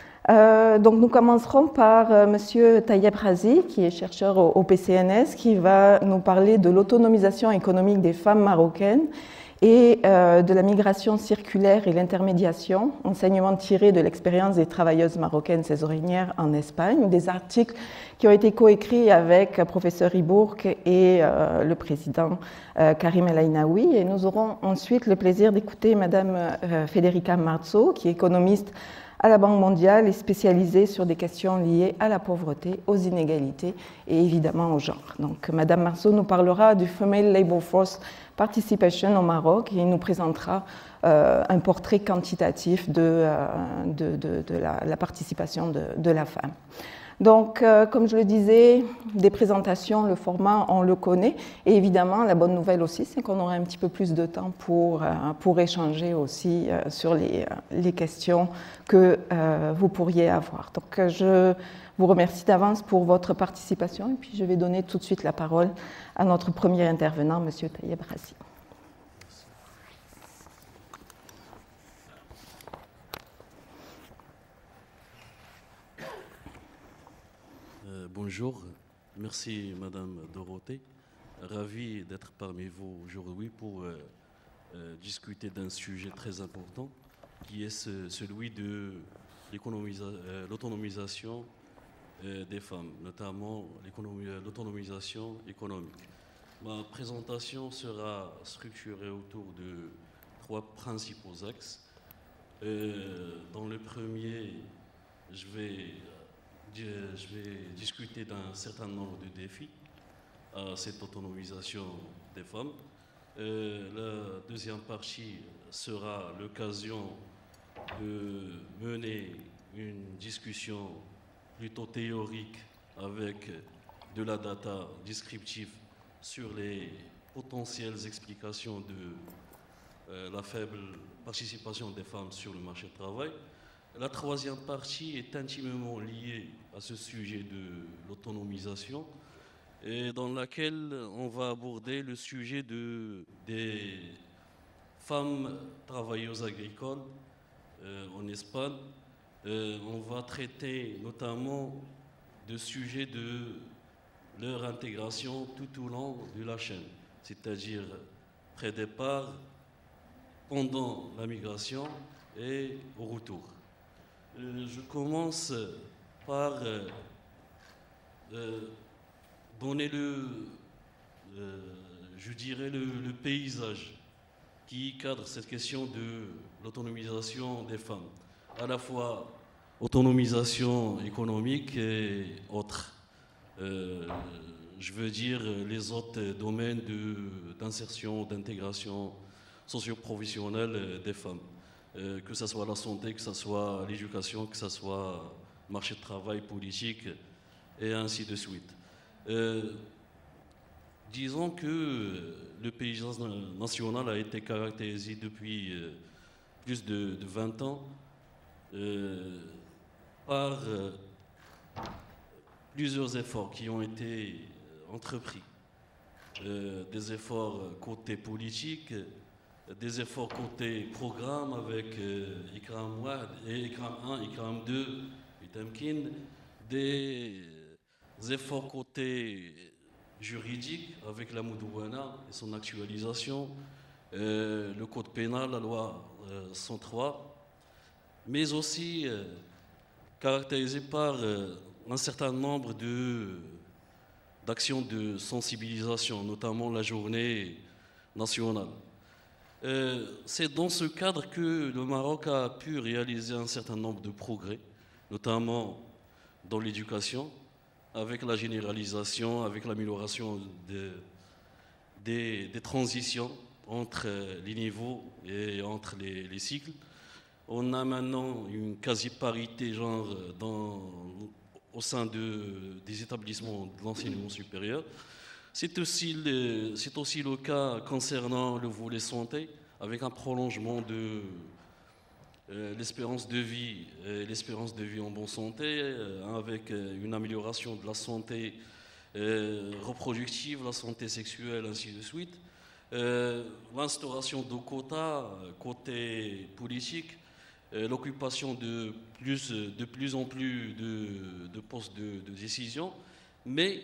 B: Euh, donc, nous commencerons par euh, Monsieur Tayeb Razi, qui est chercheur au, au P C N S, qui va nous parler de l'autonomisation économique des femmes marocaines et euh, de la migration circulaire et l'intermédiation, enseignement tiré de l'expérience des travailleuses marocaines saisonnières en Espagne, des articles qui ont été coécrits avec le professeur Ibourg et euh, le président euh, Karim El Ainaoui. Et nous aurons ensuite le plaisir d'écouter Madame euh, Federica Marzo, qui est économiste à la Banque mondiale et spécialisée sur des questions liées à la pauvreté, aux inégalités et évidemment au genre. Donc, Madame Marzo nous parlera du Female Labour Force Participation au Maroc et nous présentera euh, un portrait quantitatif de, euh, de, de, de la, la participation de, de la femme. Donc, euh, comme je le disais, des présentations, le format, on le connaît. Et évidemment, la bonne nouvelle aussi, c'est qu'on aura un petit peu plus de temps pour, euh, pour échanger aussi euh, sur les, les questions que euh, vous pourriez avoir. Donc, euh, je vous remercie d'avance pour votre participation. Et puis, je vais donner tout de suite la parole à notre premier intervenant, M. Tayeb Razi.
C: Bonjour, merci Madame Dorothée. Ravi d'être parmi vous aujourd'hui pour euh, euh, discuter d'un sujet très important qui est ce, celui de euh, l'autonomisation euh, des femmes, notamment l'autonomisation économique. Ma présentation sera structurée autour de trois principaux axes. Euh, dans le premier, je vais je vais discuter d'un certain nombre de défis à cette autonomisation des femmes. Euh, la deuxième partie sera l'occasion de mener une discussion plutôt théorique avec de la data descriptive sur les potentielles explications de euh, la faible participation des femmes sur le marché du travail. La troisième partie est intimement liée à ce sujet de l'autonomisation, et dans laquelle on va aborder le sujet de, des femmes travailleuses agricoles euh, en Espagne. Euh, on va traiter notamment de sujets de leur intégration tout au long de la chaîne, c'est-à-dire pré-départ, pendant la migration et au retour. Euh, je commence par euh, euh, donner le, euh, je dirais le, le paysage qui cadre cette question de l'autonomisation des femmes, à la fois autonomisation économique et autres. Euh, je veux dire les autres domaines d'insertion, d'intégration socio-professionnelle des femmes, euh, que ce soit la santé, que ce soit l'éducation, que ce soit le marché de travail, politique, et ainsi de suite. Euh, disons que le paysage national a été caractérisé depuis euh, plus de, de vingt ans euh, par euh, plusieurs efforts qui ont été entrepris. Euh, des efforts côté politique, des efforts côté programme avec euh, ICRAM un, ICRAM deux, Itamkin, des efforts côté juridique avec la Moudouana et son actualisation, euh, le code pénal, la loi euh, cent trois, mais aussi euh, caractérisé par euh, un certain nombre de, d'actions de sensibilisation, notamment la journée nationale. Euh, c'est dans ce cadre que le Maroc a pu réaliser un certain nombre de progrès, notamment dans l'éducation, avec la généralisation, avec l'amélioration de, des, des transitions entre les niveaux et entre les, les cycles. On a maintenant une quasi-parité genre dans, au sein de, des établissements de l'enseignement supérieur. C'est aussi, le, c'est aussi le cas concernant le volet santé, avec un prolongement de euh, l'espérance de vie, euh, l'espérance de vie en bonne santé, euh, avec euh, une amélioration de la santé euh, reproductive, la santé sexuelle, ainsi de suite. Euh, l'instauration de quotas, côté politique, euh, l'occupation de plus, de plus en plus de, de postes de, de décision, mais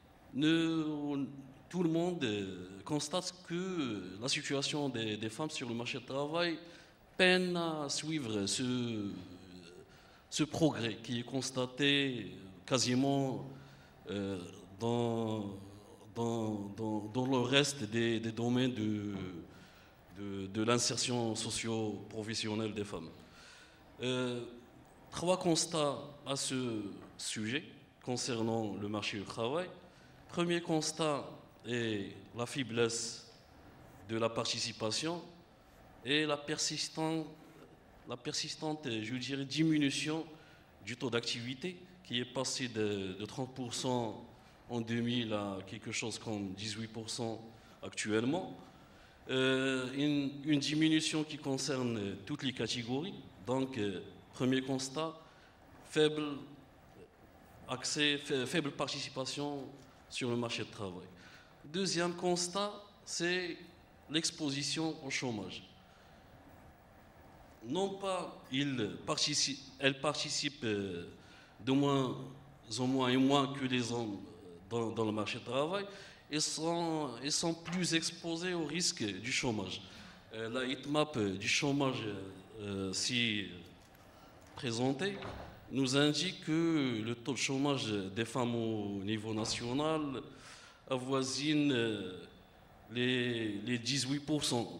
C: ne, tout le monde constate que la situation des, des femmes sur le marché du travail peine à suivre ce, ce progrès qui est constaté quasiment euh, dans, dans, dans, dans le reste des, des domaines de, de, de l'insertion socio-professionnelle des femmes. Euh, trois constats à ce sujet concernant le marché du travail. Premier constat est la faiblesse de la participation et la persistante, la persistante, je dirais, diminution du taux d'activité qui est passé de, de trente pour cent en deux mille à quelque chose comme dix-huit pour cent actuellement. Euh, une, une diminution qui concerne toutes les catégories. Donc, euh, premier constat, faible accès, faible participation sur le marché du travail. Deuxième constat, c'est l'exposition au chômage. Non pas il participe, elle participe de moins en moins et moins que les hommes dans, dans le marché du travail, et sont, ils sont plus exposés au risque du chômage. Euh, la heatmap du chômage euh, si présentée nous indique que le taux de chômage des femmes au niveau national avoisine les, les dix-huit pour cent.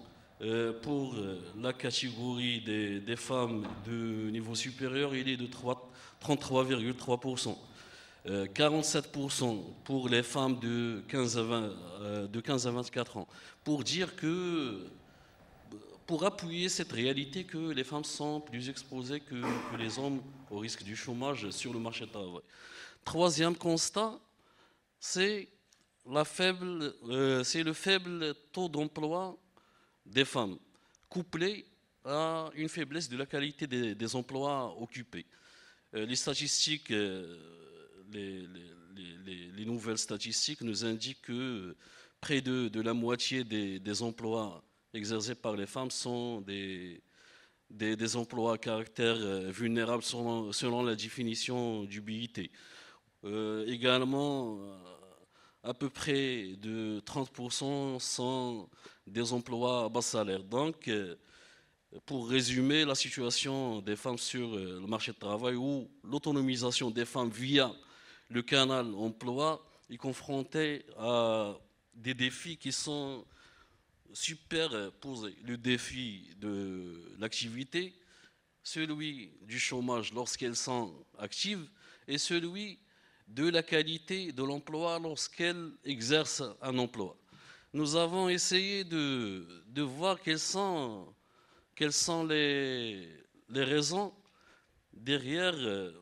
C: Euh, pour euh, la catégorie des, des femmes de niveau supérieur, il est de trente-trois virgule trois pour cent. Euh, quarante-sept pour cent pour les femmes de quinze à vingt, euh, de quinze à vingt-quatre ans. Pour dire que, pour appuyer cette réalité que les femmes sont plus exposées que, que les hommes au risque du chômage sur le marché du travail. Troisième constat, c'est la faible, euh, c'est le faible taux d'emploi des femmes, couplé à une faiblesse de la qualité des, des emplois occupés. Euh, les statistiques, euh, les, les, les, les nouvelles statistiques nous indiquent que près de, de la moitié des, des emplois exercés par les femmes sont des, des, des emplois à caractère euh, vulnérable selon, selon la définition du B I T. Euh, également, à peu près de trente pour cent sont des emplois à bas salaire. Donc, euh, pour résumer, la situation des femmes sur euh, le marché du travail ou l'autonomisation des femmes via le canal emploi est confrontée à des défis qui sont superposés. Le défi de l'activité, celui du chômage lorsqu'elles sont actives et celui de la qualité de l'emploi lorsqu'elles exercent un emploi. Nous avons essayé de, de voir quelles sont, quelles sont les, les raisons derrière, euh,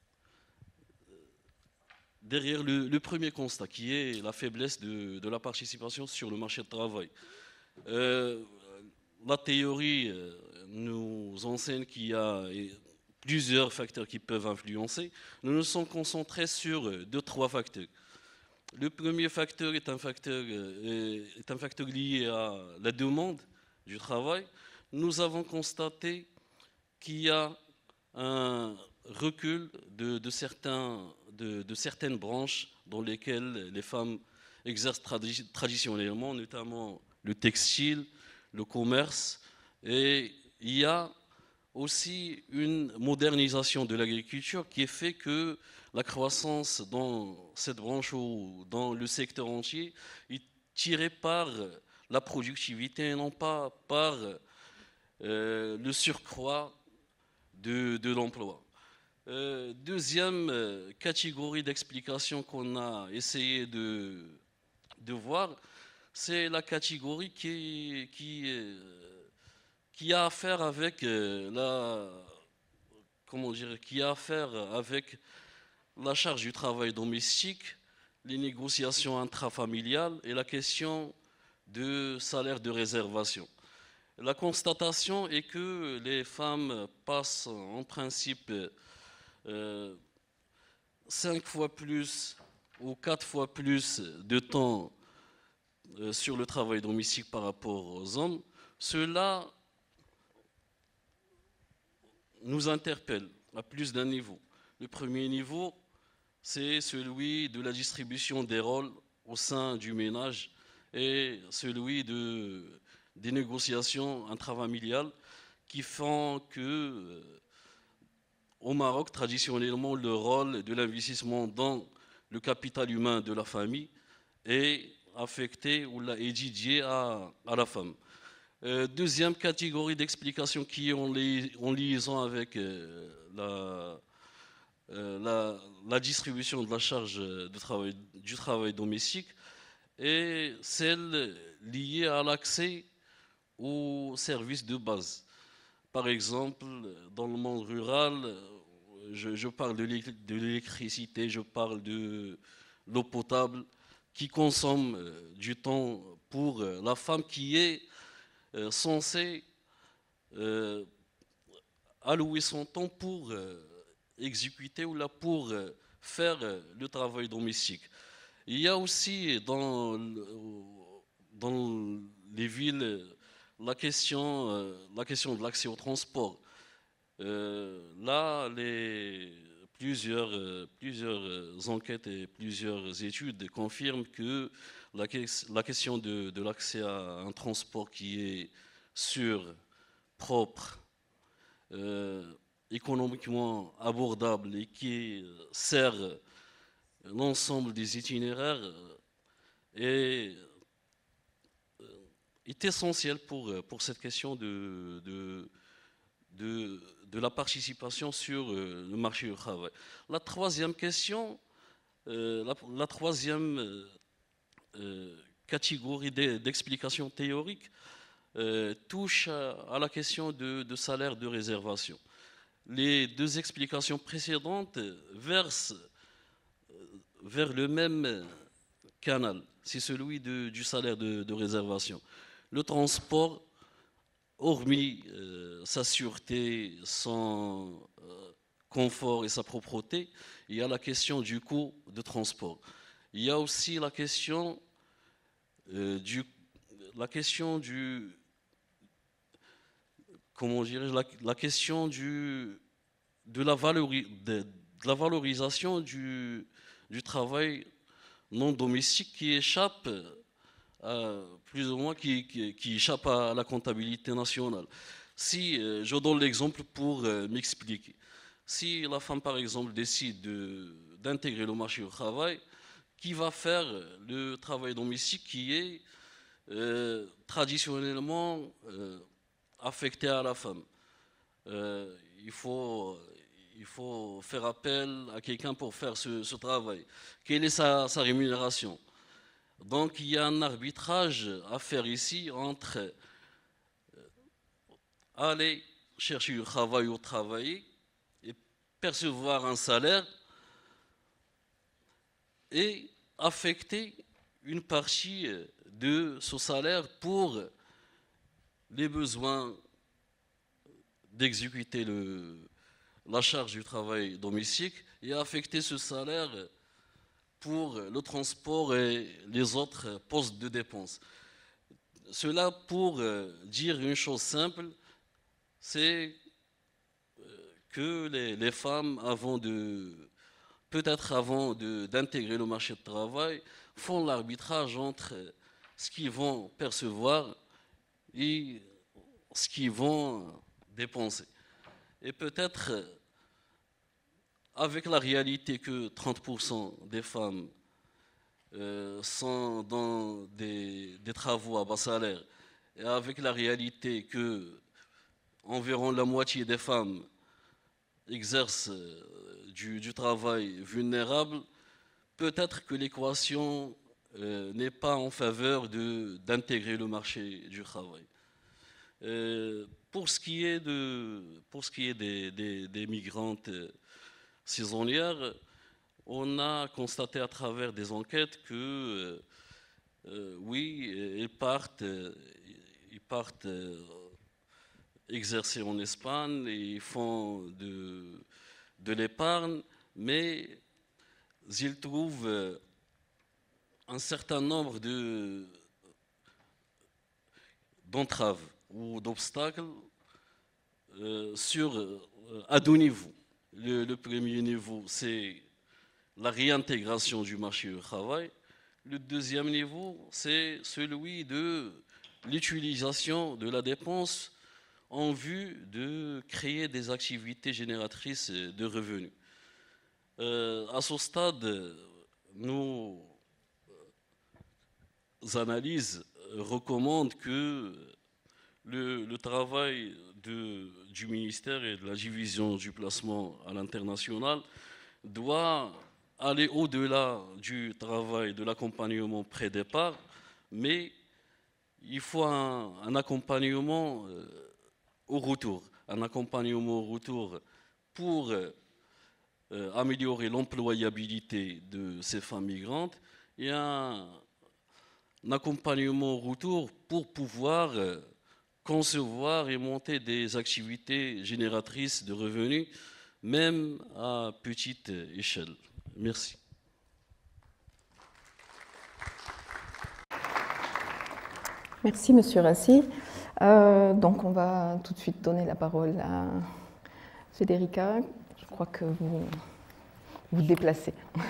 C: derrière le, le premier constat, qui est la faiblesse de, de la participation sur le marché du travail. Euh, la théorie euh, nous enseigne qu'il y a plusieurs facteurs qui peuvent influencer. Nous nous sommes concentrés sur deux, trois facteurs. Le premier facteur est un facteur, est un facteur lié à la demande du travail. Nous avons constaté qu'il y a un recul de, de, certains, de, de certaines branches dans lesquelles les femmes exercent tradi- traditionnellement, notamment le textile, le commerce, et il y a aussi une modernisation de l'agriculture qui est fait que la croissance dans cette branche ou dans le secteur entier est tirée par la productivité et non pas par euh, le surcroît de, de l'emploi. Euh, deuxième euh, catégorie d'explication qu'on a essayé de, de voir, c'est la catégorie qui, qui, euh, qui a affaire avec euh, la, comment dire, qui a affaire avec la charge du travail domestique, les négociations intrafamiliales et la question de salaire de réservation. La constatation est que les femmes passent en principe euh, cinq fois plus ou quatre fois plus de temps euh, sur le travail domestique par rapport aux hommes. Cela nous interpelle à plus d'un niveau. Le premier niveau, c'est celui de la distribution des rôles au sein du ménage et celui de, des négociations intrafamiliales qui font que, euh, au Maroc, traditionnellement, le rôle de l'investissement dans le capital humain de la famille est affecté ou est dédié à, à la femme. Euh, deuxième catégorie d'explication qui est en, li en liaison avec euh, la, euh, la, la distribution de la charge de travail, du travail domestique est celle liée à l'accès aux services de base. Par exemple, dans le monde rural, je, je parle de l'électricité, je parle de l'eau potable qui consomme du temps pour la femme qui est Euh, censé euh, allouer son temps pour euh, exécuter ou là pour euh, faire euh, le travail domestique. Il y a aussi dans, dans les villes la question, euh, la question de l'accès au transport. Euh, là, les, plusieurs, euh, plusieurs enquêtes et plusieurs études confirment que la, la question de, de l'accès à un transport qui est sûr, propre, euh, économiquement abordable et qui sert l'ensemble des itinéraires est est essentiel pour, pour cette question de, de, de, de la participation sur le marché du travail. La troisième question, euh, la, la troisième euh, catégorie d'explication théorique euh, touche à, à la question de, de salaire de réservation. Les deux explications précédentes versent vers le même canal, c'est celui de, du salaire de, de réservation. Le transport, hormis euh, sa sûreté, son euh, confort et sa propreté, il y a la question du coût de transport. Il y a aussi la question euh, du, la question du, comment dirais-je, la, la question du, de, la valori, de, de la valorisation du, du travail non domestique qui échappe à, plus ou moins qui, qui, qui échappe à la comptabilité nationale. Si euh, je donne l'exemple pour euh, m'expliquer, si la femme par exemple décide d'intégrer le marché du travail, qui va faire le travail domestique qui est euh, traditionnellement euh, affecté à la femme? euh, il faut Il faut faire appel à quelqu'un pour faire ce, ce travail. Quelle est sa, sa rémunération? Donc il y a un arbitrage à faire ici entre aller chercher du travail ou travailler et percevoir un salaire et affecter une partie de ce salaire pour les besoins d'exécuter le la charge du travail domestique et affecter ce salaire pour le transport et les autres postes de dépenses. Cela pour dire une chose simple, c'est que les, les femmes, avant de, peut-être avant d'intégrer le marché du travail, font l'arbitrage entre ce qu'ils vont percevoir et ce qu'ils vont dépenser. Et peut-être, avec la réalité que trente pour cent des femmes euh, sont dans des, des travaux à bas salaire, et avec la réalité que environ la moitié des femmes exercent euh, du, du travail vulnérable, peut-être que l'équation euh, n'est pas en faveur d'intégrer le marché du travail. Euh, Pour ce qui est, de, pour ce qui est des, des, des migrantes saisonnières, on a constaté à travers des enquêtes que, euh, oui, ils partent, ils partent exercer en Espagne, et ils font de, de l'épargne, mais ils trouvent un certain nombre de, d'entraves ou d'obstacles euh, sur, euh, à deux niveaux. Le, le premier niveau, c'est la réintégration du marché du travail. Le deuxième niveau, c'est celui de l'utilisation de la dépense en vue de créer des activités génératrices de revenus. Euh, à ce stade, nos analyses recommandent que Le, le travail de, du ministère et de la division du placement à l'international doit aller au-delà du travail de l'accompagnement pré-départ, mais il faut un, un accompagnement euh, au retour, un accompagnement au retour pour euh, améliorer l'employabilité de ces femmes migrantes et un, un accompagnement au retour pour pouvoir euh, concevoir et monter des activités génératrices de revenus, même à petite échelle. Merci.
B: Merci, Monsieur Rassi. Euh, donc, on va tout de suite donner la parole à Federica. Je crois que vous vous déplacez.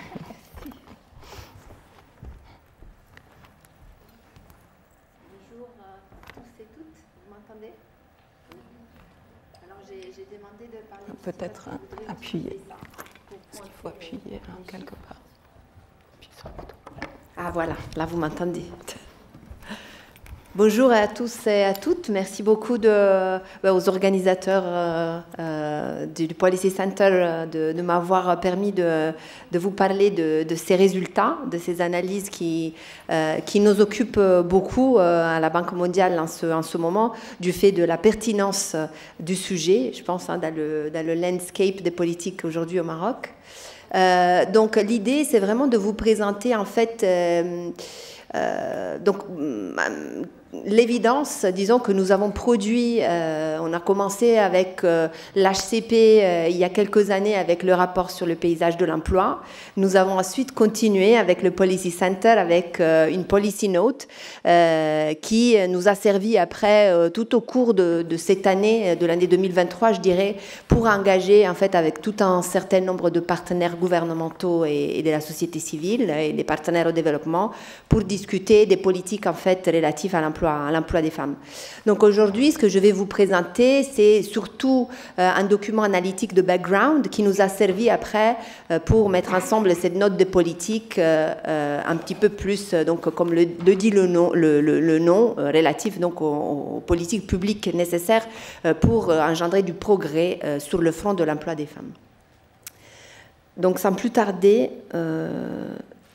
B: Peut-être appuyer. Est-ce qu'il faut appuyer hein, quelque part?
D: Ah voilà, là vous m'entendez. Bonjour à tous et à toutes. Merci beaucoup de, aux organisateurs euh, euh, du Policy Center de, de m'avoir permis de, de vous parler de, de ces résultats, de ces analyses qui, euh, qui nous occupent beaucoup euh, à la Banque mondiale en ce, en ce moment, du fait de la pertinence du sujet, je pense, hein, dans, le, dans le landscape des politiques aujourd'hui au Maroc. Euh, donc l'idée, c'est vraiment de vous présenter en fait... Euh, euh, donc, l'évidence, disons que nous avons produit, euh, on a commencé avec euh, l'H C P euh, il y a quelques années avec le rapport sur le paysage de l'emploi. Nous avons ensuite continué avec le Policy Center avec euh, une Policy Note euh, qui nous a servi après euh, tout au cours de, de cette année, de l'année deux mille vingt-trois, je dirais, pour engager en fait avec tout un certain nombre de partenaires gouvernementaux et, et de la société civile et des partenaires au développement pour discuter des politiques en fait relatives à l'emploi à l'emploi des femmes. Donc aujourd'hui, ce que je vais vous présenter, c'est surtout euh, un document analytique de background qui nous a servi après euh, pour mettre ensemble cette note de politique euh, euh, un petit peu plus, donc comme le, le dit le nom, le, le, le nom euh, relatif donc aux, aux politiques publiques nécessaires euh, pour euh, engendrer du progrès euh, sur le front de l'emploi des femmes. Donc sans plus tarder, euh,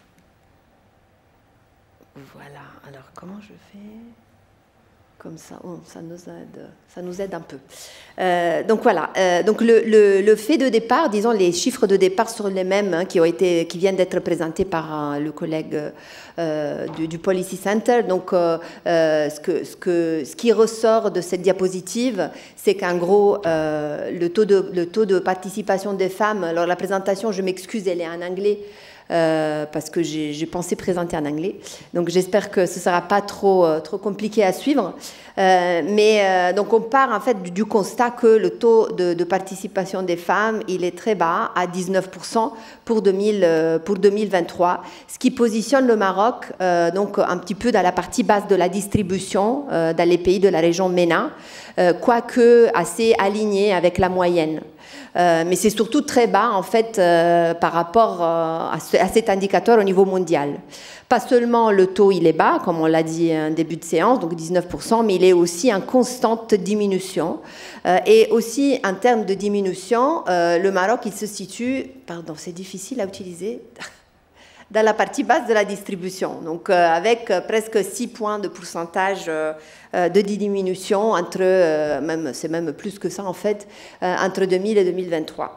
D: voilà. Alors comment je fais ? Comme ça, oh, ça, nous aide, ça nous aide un peu. Euh, donc voilà, euh, donc le, le, le fait de départ, disons les chiffres de départ sont les mêmes hein, qui, ont été, qui viennent d'être présentés par euh, le collègue euh, du, du Policy Center. Donc euh, euh, ce, que, ce, que, ce qui ressort de cette diapositive, c'est qu'en gros, euh, le, taux de, le taux de participation des femmes, alors la présentation, je m'excuse, elle est en anglais, Euh, parce que j'ai pensé présenter en anglais. Donc j'espère que ce ne sera pas trop, euh, trop compliqué à suivre. Euh, mais euh, donc on part en fait du, du constat que le taux de, de participation des femmes, il est très bas, à dix-neuf pour cent pour, deux mille, euh, pour deux mille vingt-trois, ce qui positionne le Maroc euh, donc un petit peu dans la partie basse de la distribution euh, dans les pays de la région MENA, euh, quoique assez aligné avec la moyenne. Euh, mais c'est surtout très bas en fait euh, par rapport euh, à, ce, à cet indicateur au niveau mondial. Pas seulement le taux il est bas, comme on l'a dit en début de séance, donc dix-neuf pour cent, mais il est aussi en constante diminution. Euh, et aussi en termes de diminution, euh, le Maroc il se situe, pardon c'est difficile à utiliser, dans la partie basse de la distribution, donc euh, avec euh, presque six points de pourcentage euh, de diminution, entre, euh, même, c'est même plus que ça en fait, euh, entre deux mille et deux mille vingt-trois.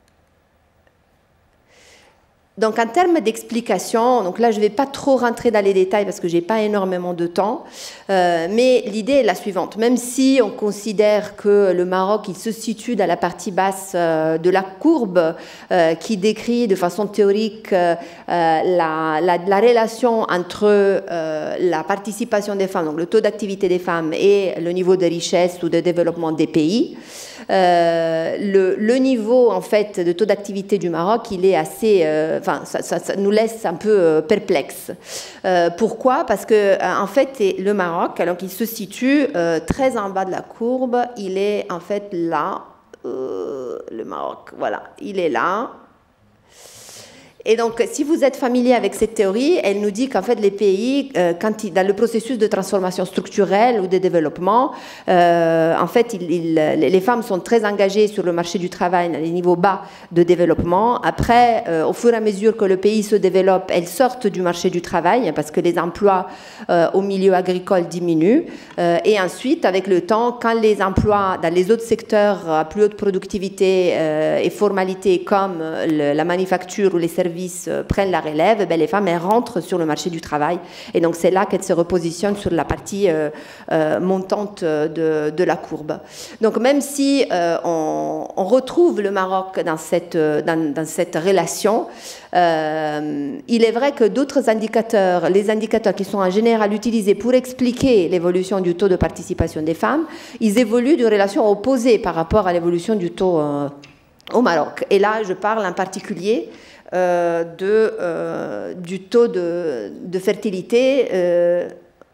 D: Donc en termes d'explication, donc là je ne vais pas trop rentrer dans les détails parce que je n'ai pas énormément de temps, euh, mais l'idée est la suivante. Même si on considère que le Maroc il se situe dans la partie basse euh, de la courbe euh, qui décrit de façon théorique euh, la, la, la relation entre euh, la participation des femmes, donc le taux d'activité des femmes et le niveau de richesse ou de développement des pays, euh, le, le niveau en fait de taux d'activité du Maroc il est assez... Euh, Enfin, ça, ça, ça nous laisse un peu euh, perplexes. Euh, pourquoi ? Parce que euh, en fait, le Maroc, alors qu'il se situe euh, très en bas de la courbe, il est en fait là. Euh, le Maroc, voilà, il est là. Et donc, si vous êtes familier avec cette théorie, elle nous dit qu'en fait, les pays, euh, quand ils, dans le processus de transformation structurelle ou de développement, euh, en fait, il, il, les femmes sont très engagées sur le marché du travail à des niveaux bas de développement. Après, euh, au fur et à mesure que le pays se développe, elles sortent du marché du travail parce que les emplois euh, au milieu agricole diminuent. Euh, et ensuite, avec le temps, quand les emplois dans les autres secteurs à plus haute productivité euh, et formalité, comme le, la manufacture ou les services, prennent la relève, ben les femmes elles rentrent sur le marché du travail et donc c'est là qu'elles se repositionnent sur la partie euh, euh, montante de, de la courbe. Donc même si euh, on, on retrouve le Maroc dans cette, dans, dans cette relation, euh, il est vrai que d'autres indicateurs, les indicateurs qui sont en général utilisés pour expliquer l'évolution du taux de participation des femmes, ils évoluent d'une relation opposée par rapport à l'évolution du taux euh, au Maroc. Et là je parle en particulier Euh, de, euh, du taux de, de fertilité, euh,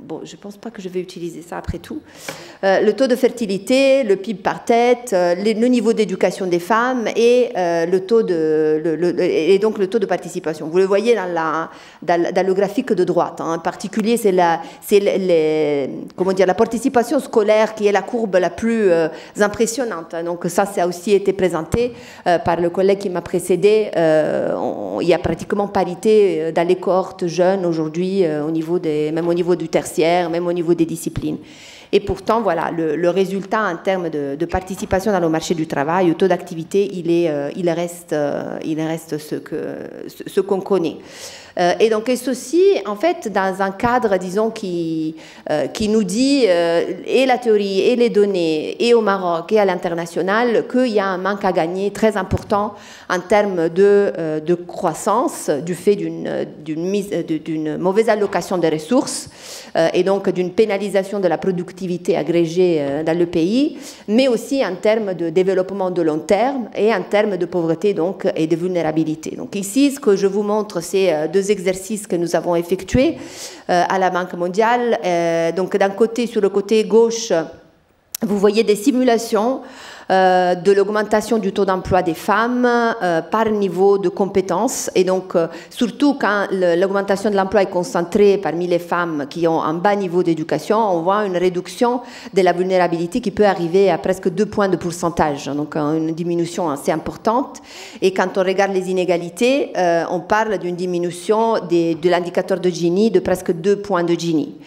D: bon, je ne pense pas que je vais utiliser ça après tout, euh, le taux de fertilité, le P I B par tête, euh, les, le niveau d'éducation des femmes et, euh, le taux de, le, le, et donc le taux de participation. Vous le voyez dans, la, dans, dans le graphique de droite. Hein. En particulier, c'est la, c'est les, comment dire, la participation scolaire qui est la courbe la plus euh, impressionnante. Donc ça, ça a aussi été présenté euh, par le collègue qui m'a précédé. Euh, on, il y a pratiquement parité dans les cohortes jeunes aujourd'hui, euh, au niveau des, même au niveau du tertiaire, même au niveau des disciplines. Et pourtant, voilà, le, le résultat en termes de, de participation dans le marché du travail, le taux d'activité, il, est, euh, il reste, euh, il reste ce, que, ce, ce qu'on connaît. Euh, et donc, et ceci, en fait, dans un cadre, disons, qui, euh, qui nous dit, euh, et la théorie, et les données, et au Maroc, et à l'international, qu'il y a un manque à gagner très important en termes de, euh, de croissance, du fait d'une, d'une, mise, d'une mauvaise allocation des ressources, euh, et donc d'une pénalisation de la productivité agrégée euh, dans le pays, mais aussi en termes de développement de long terme, et en termes de pauvreté, donc, et de vulnérabilité. Donc ici, ce que je vous montre, c'est euh, deux exercices que nous avons effectués euh, à la Banque mondiale. Euh, donc d'un côté, sur le côté gauche, vous voyez des simulations euh, de l'augmentation du taux d'emploi des femmes euh, par niveau de compétences. Et donc, euh, surtout quand le, l'augmentation de l'emploi est concentrée parmi les femmes qui ont un bas niveau d'éducation, on voit une réduction de la vulnérabilité qui peut arriver à presque deux points de pourcentage. Donc, une diminution assez importante. Et quand on regarde les inégalités, euh, on parle d'une diminution des, de l'indicateur de Gini de presque deux points de Gini.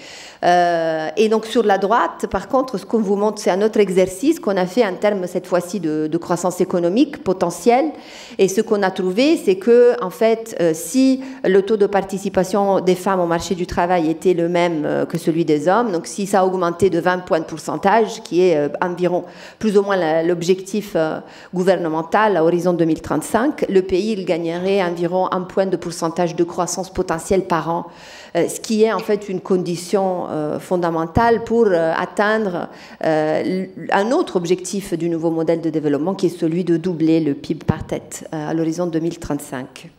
D: Euh, et donc sur la droite, par contre, ce qu'on vous montre, c'est un autre exercice qu'on a fait en termes cette fois-ci de, de croissance économique potentielle. Et ce qu'on a trouvé, c'est que en fait, euh, si le taux de participation des femmes au marché du travail était le même euh, que celui des hommes, donc si ça a augmenté de vingt points de pourcentage, qui est euh, environ plus ou moins la, l'objectif euh, gouvernemental à horizon deux mille trente-cinq, le pays il gagnerait environ un point de pourcentage de croissance potentielle par an. Euh, ce qui est en fait une condition euh, fondamentale pour euh, atteindre euh, un autre objectif du nouveau modèle de développement qui est celui de doubler le P I B par tête euh, à l'horizon deux mille trente-cinq.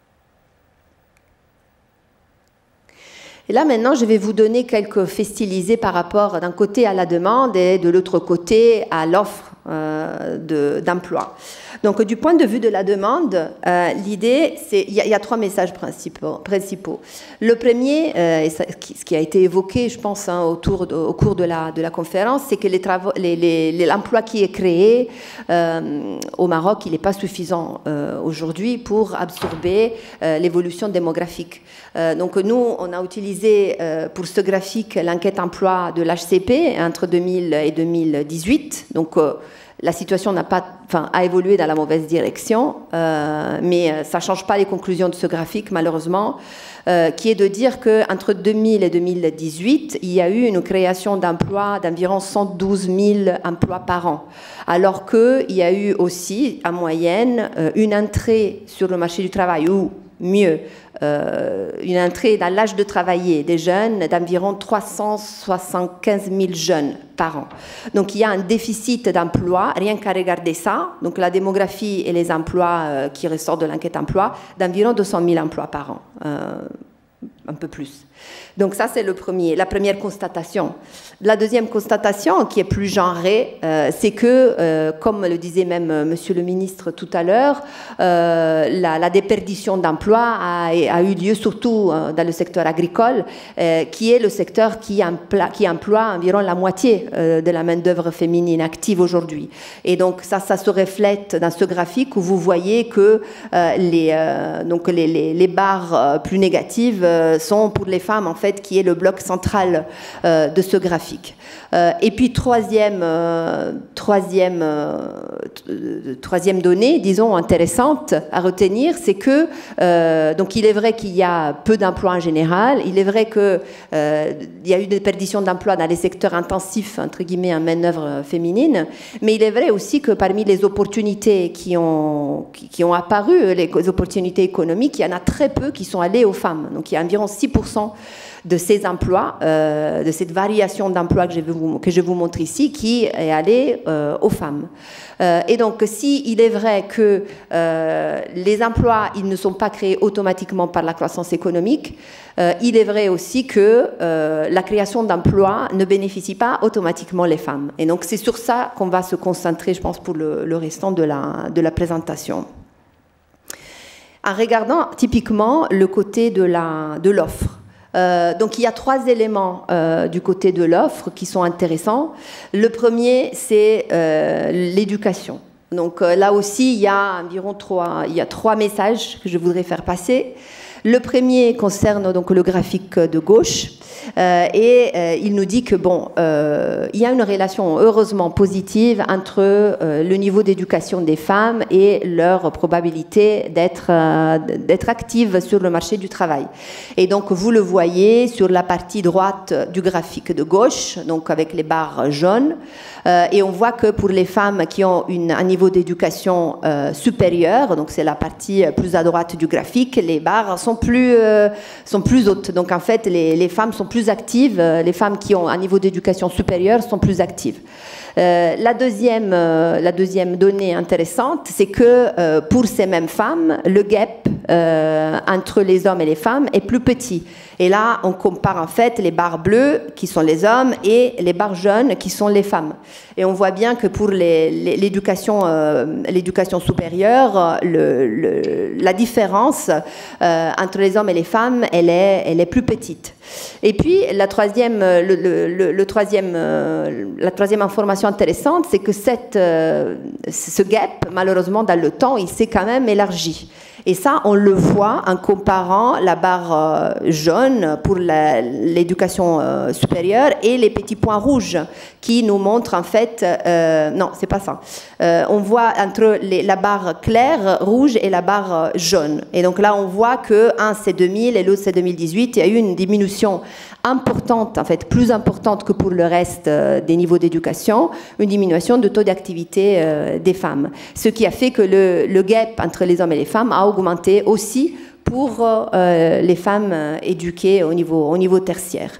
D: Et là, maintenant, je vais vous donner quelques faits stylisés par rapport d'un côté à la demande et de l'autre côté à l'offre euh, de, d'emploi. Donc, du point de vue de la demande, euh, l'idée, c'est il y, y a trois messages principaux. principaux. Le premier, euh, et ça, ce qui a été évoqué, je pense, hein, autour de, au cours de la, de la conférence, c'est que les travaux, les, les, les, l'emploi qui est créé euh, au Maroc, il n'est pas suffisant euh, aujourd'hui pour absorber euh, l'évolution démographique. Euh, donc, nous, on a utilisé euh, pour ce graphique l'enquête emploi de l'H C P entre deux mille et deux mille dix-huit. Donc, euh, la situation n'a pas, enfin, a évolué dans la mauvaise direction, euh, mais ça ne change pas les conclusions de ce graphique, malheureusement, euh, qui est de dire qu'entre deux mille et deux mille dix-huit, il y a eu une création d'emplois d'environ cent douze mille emplois par an, alors qu'il y a eu aussi, en moyenne, une entrée sur le marché du travail, ou mieux, euh, une entrée dans l'âge de travailler des jeunes d'environ trois cent soixante-quinze mille jeunes par an. Donc il y a un déficit d'emploi, rien qu'à regarder ça, donc la démographie et les emplois euh, qui ressortent de l'enquête emploi, d'environ deux cent mille emplois par an, euh, un peu plus. Donc ça, c'est le premier, la première constatation. La deuxième constatation, qui est plus genrée, euh, c'est que, euh, comme le disait même euh, Monsieur le ministre tout à l'heure, euh, la, la déperdition d'emplois a, a eu lieu surtout euh, dans le secteur agricole, euh, qui est le secteur qui, empla, qui emploie environ la moitié euh, de la main-d'œuvre féminine active aujourd'hui. Et donc ça, ça se reflète dans ce graphique où vous voyez que euh, les, euh, donc les, les, les barres euh, plus négatives euh, sont pour les femmes, en fait, qui est le bloc central euh, de ce graphique. Euh, et puis, troisième, euh, troisième, euh, troisième donnée, disons, intéressante à retenir, c'est que, euh, donc, il est vrai qu'il y a peu d'emplois en général, il est vrai qu'il euh, y a eu des perditions d'emplois dans les secteurs intensifs, entre guillemets, en main-d'œuvre féminine, mais il est vrai aussi que parmi les opportunités qui ont, qui, qui ont apparu, les opportunités économiques, il y en a très peu qui sont allées aux femmes. Donc, il y a environ six pour cent de ces emplois, euh, de cette variation d'emplois que je vais vous, que je vous montre ici, qui est allée euh, aux femmes. Euh, et donc, si il est vrai que euh, les emplois, ils ne sont pas créés automatiquement par la croissance économique, euh, il est vrai aussi que euh, la création d'emplois ne bénéficie pas automatiquement les femmes. Et donc, c'est sur ça qu'on va se concentrer, je pense, pour le, le restant de la, de la présentation. En regardant typiquement le côté de la, de l'offre. Euh, donc il y a trois éléments euh, du côté de l'offre qui sont intéressants. Le premier, c'est euh, l'éducation. Donc euh, là aussi, il y a environ trois, il y a trois messages que je voudrais faire passer. Le premier concerne donc le graphique de gauche euh, et euh, il nous dit que bon, euh, il y a une relation heureusement positive entre euh, le niveau d'éducation des femmes et leur probabilité d'être euh, d'être actives sur le marché du travail. Et donc vous le voyez sur la partie droite du graphique de gauche, donc avec les barres jaunes. Euh, et on voit que pour les femmes qui ont une, un niveau d'éducation euh, supérieur, donc c'est la partie plus à droite du graphique, les barres sont plus, euh, sont plus hautes. Donc en fait, les, les femmes sont plus actives, les femmes qui ont un niveau d'éducation supérieur sont plus actives. Euh, la, deuxième, euh, la deuxième donnée intéressante, c'est que euh, pour ces mêmes femmes, le gap euh, entre les hommes et les femmes est plus petit. Et là, on compare en fait les barres bleues qui sont les hommes et les barres jaunes qui sont les femmes. Et on voit bien que pour l'éducation euh, l'éducation supérieure, le, le, la différence euh, entre les hommes et les femmes, elle est, elle est plus petite. Et puis, la troisième, le, le, le troisième, euh, la troisième information intéressante, c'est que cette, euh, ce gap, malheureusement, dans le temps, il s'est quand même élargi. Et ça, on le voit en comparant la barre euh, jaune pour l'éducation euh, supérieure et les petits points rouges qui nous montrent en fait... Euh, non, c'est pas ça. Euh, on voit entre les, la barre claire, rouge, et la barre jaune. Et donc là, on voit que un c'est deux mille et l'autre c'est deux mille dix-huit. Il y a eu une diminution importante, en fait, plus importante que pour le reste euh, des niveaux d'éducation, une diminution de taux d'activité euh, des femmes. Ce qui a fait que le, le gap entre les hommes et les femmes a augmenté aussi pour euh, les femmes éduquées au niveau, au niveau tertiaire.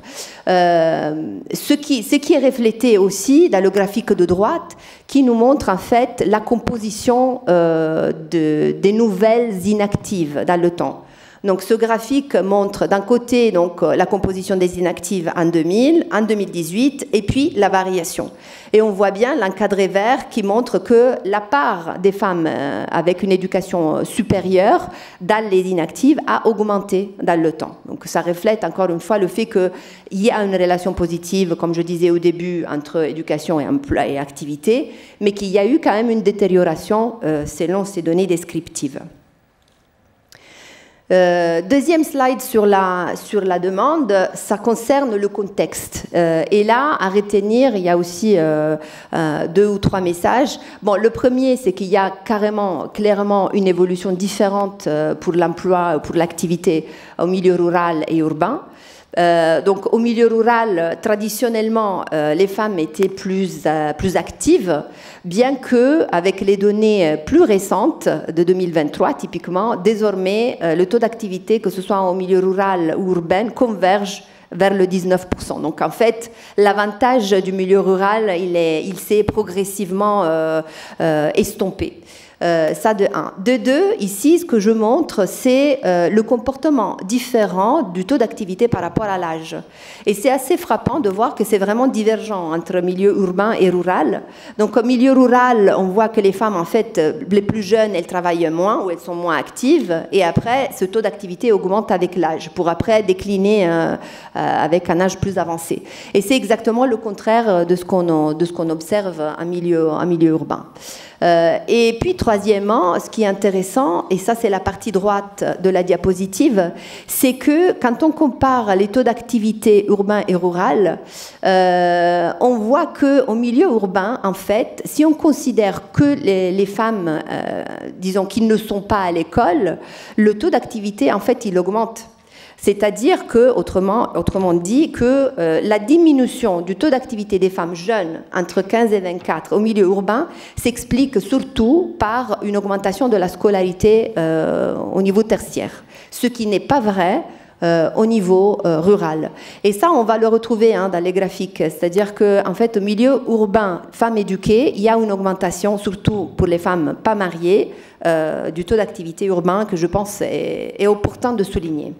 D: Euh, ce, qui, ce qui est reflété aussi dans le graphique de droite, qui nous montre en fait la composition euh, de, des nouvelles inactives dans le temps. Donc, ce graphique montre d'un côté donc, la composition des inactives en deux mille, en deux mille dix-huit, et puis la variation. Et on voit bien l'encadré vert qui montre que la part des femmes avec une éducation supérieure dans les inactives a augmenté dans le temps. Donc, ça reflète encore une fois le fait qu'il y a une relation positive, comme je disais au début, entre éducation et emploi et activité, mais qu'il y a eu quand même une détérioration euh, selon ces données descriptives. Euh, deuxième slide sur la, sur la demande, ça concerne le contexte. Euh, et là, à retenir, il y a aussi euh, euh, deux ou trois messages. Bon, le premier, c'est qu'il y a carrément, clairement, une évolution différente euh, pour l'emploi, pour l'activité au milieu rural et urbain. Euh, donc, au milieu rural, traditionnellement, euh, les femmes étaient plus, euh, plus actives, bien que, avec les données plus récentes de deux mille vingt-trois, typiquement, désormais, euh, le taux d'activité, que ce soit au milieu rural ou urbain, converge vers le dix-neuf pour cent. Donc, en fait, l'avantage du milieu rural, il, est, il s'est progressivement euh, euh, estompé. Euh, ça de un. De deux, ici, ce que je montre, c'est euh, le comportement différent du taux d'activité par rapport à l'âge. Et c'est assez frappant de voir que c'est vraiment divergent entre milieu urbain et rural. Donc, au milieu rural, on voit que les femmes, en fait, les plus jeunes, elles travaillent moins ou elles sont moins actives. Et après, ce taux d'activité augmente avec l'âge pour après décliner euh, euh, avec un âge plus avancé. Et c'est exactement le contraire de ce qu'on de ce qu'on observe en milieu, en milieu urbain. Euh, et puis, troisièmement, ce qui est intéressant, et ça c'est la partie droite de la diapositive, c'est que quand on compare les taux d'activité urbain et rural, euh, on voit qu'au milieu urbain, en fait, si on considère que les, les femmes, euh, disons, qui ne sont pas à l'école, le taux d'activité, en fait, il augmente. C'est-à-dire que, autrement, autrement dit, que euh, la diminution du taux d'activité des femmes jeunes entre quinze et vingt-quatre au milieu urbain s'explique surtout par une augmentation de la scolarité euh, au niveau tertiaire. Ce qui n'est pas vrai euh, au niveau euh, rural. Et ça, on va le retrouver hein, dans les graphiques. C'est-à-dire qu'en en fait, au milieu urbain, femmes éduquées, il y a une augmentation, surtout pour les femmes pas mariées, euh, du taux d'activité urbain que je pense est, est opportun de souligner.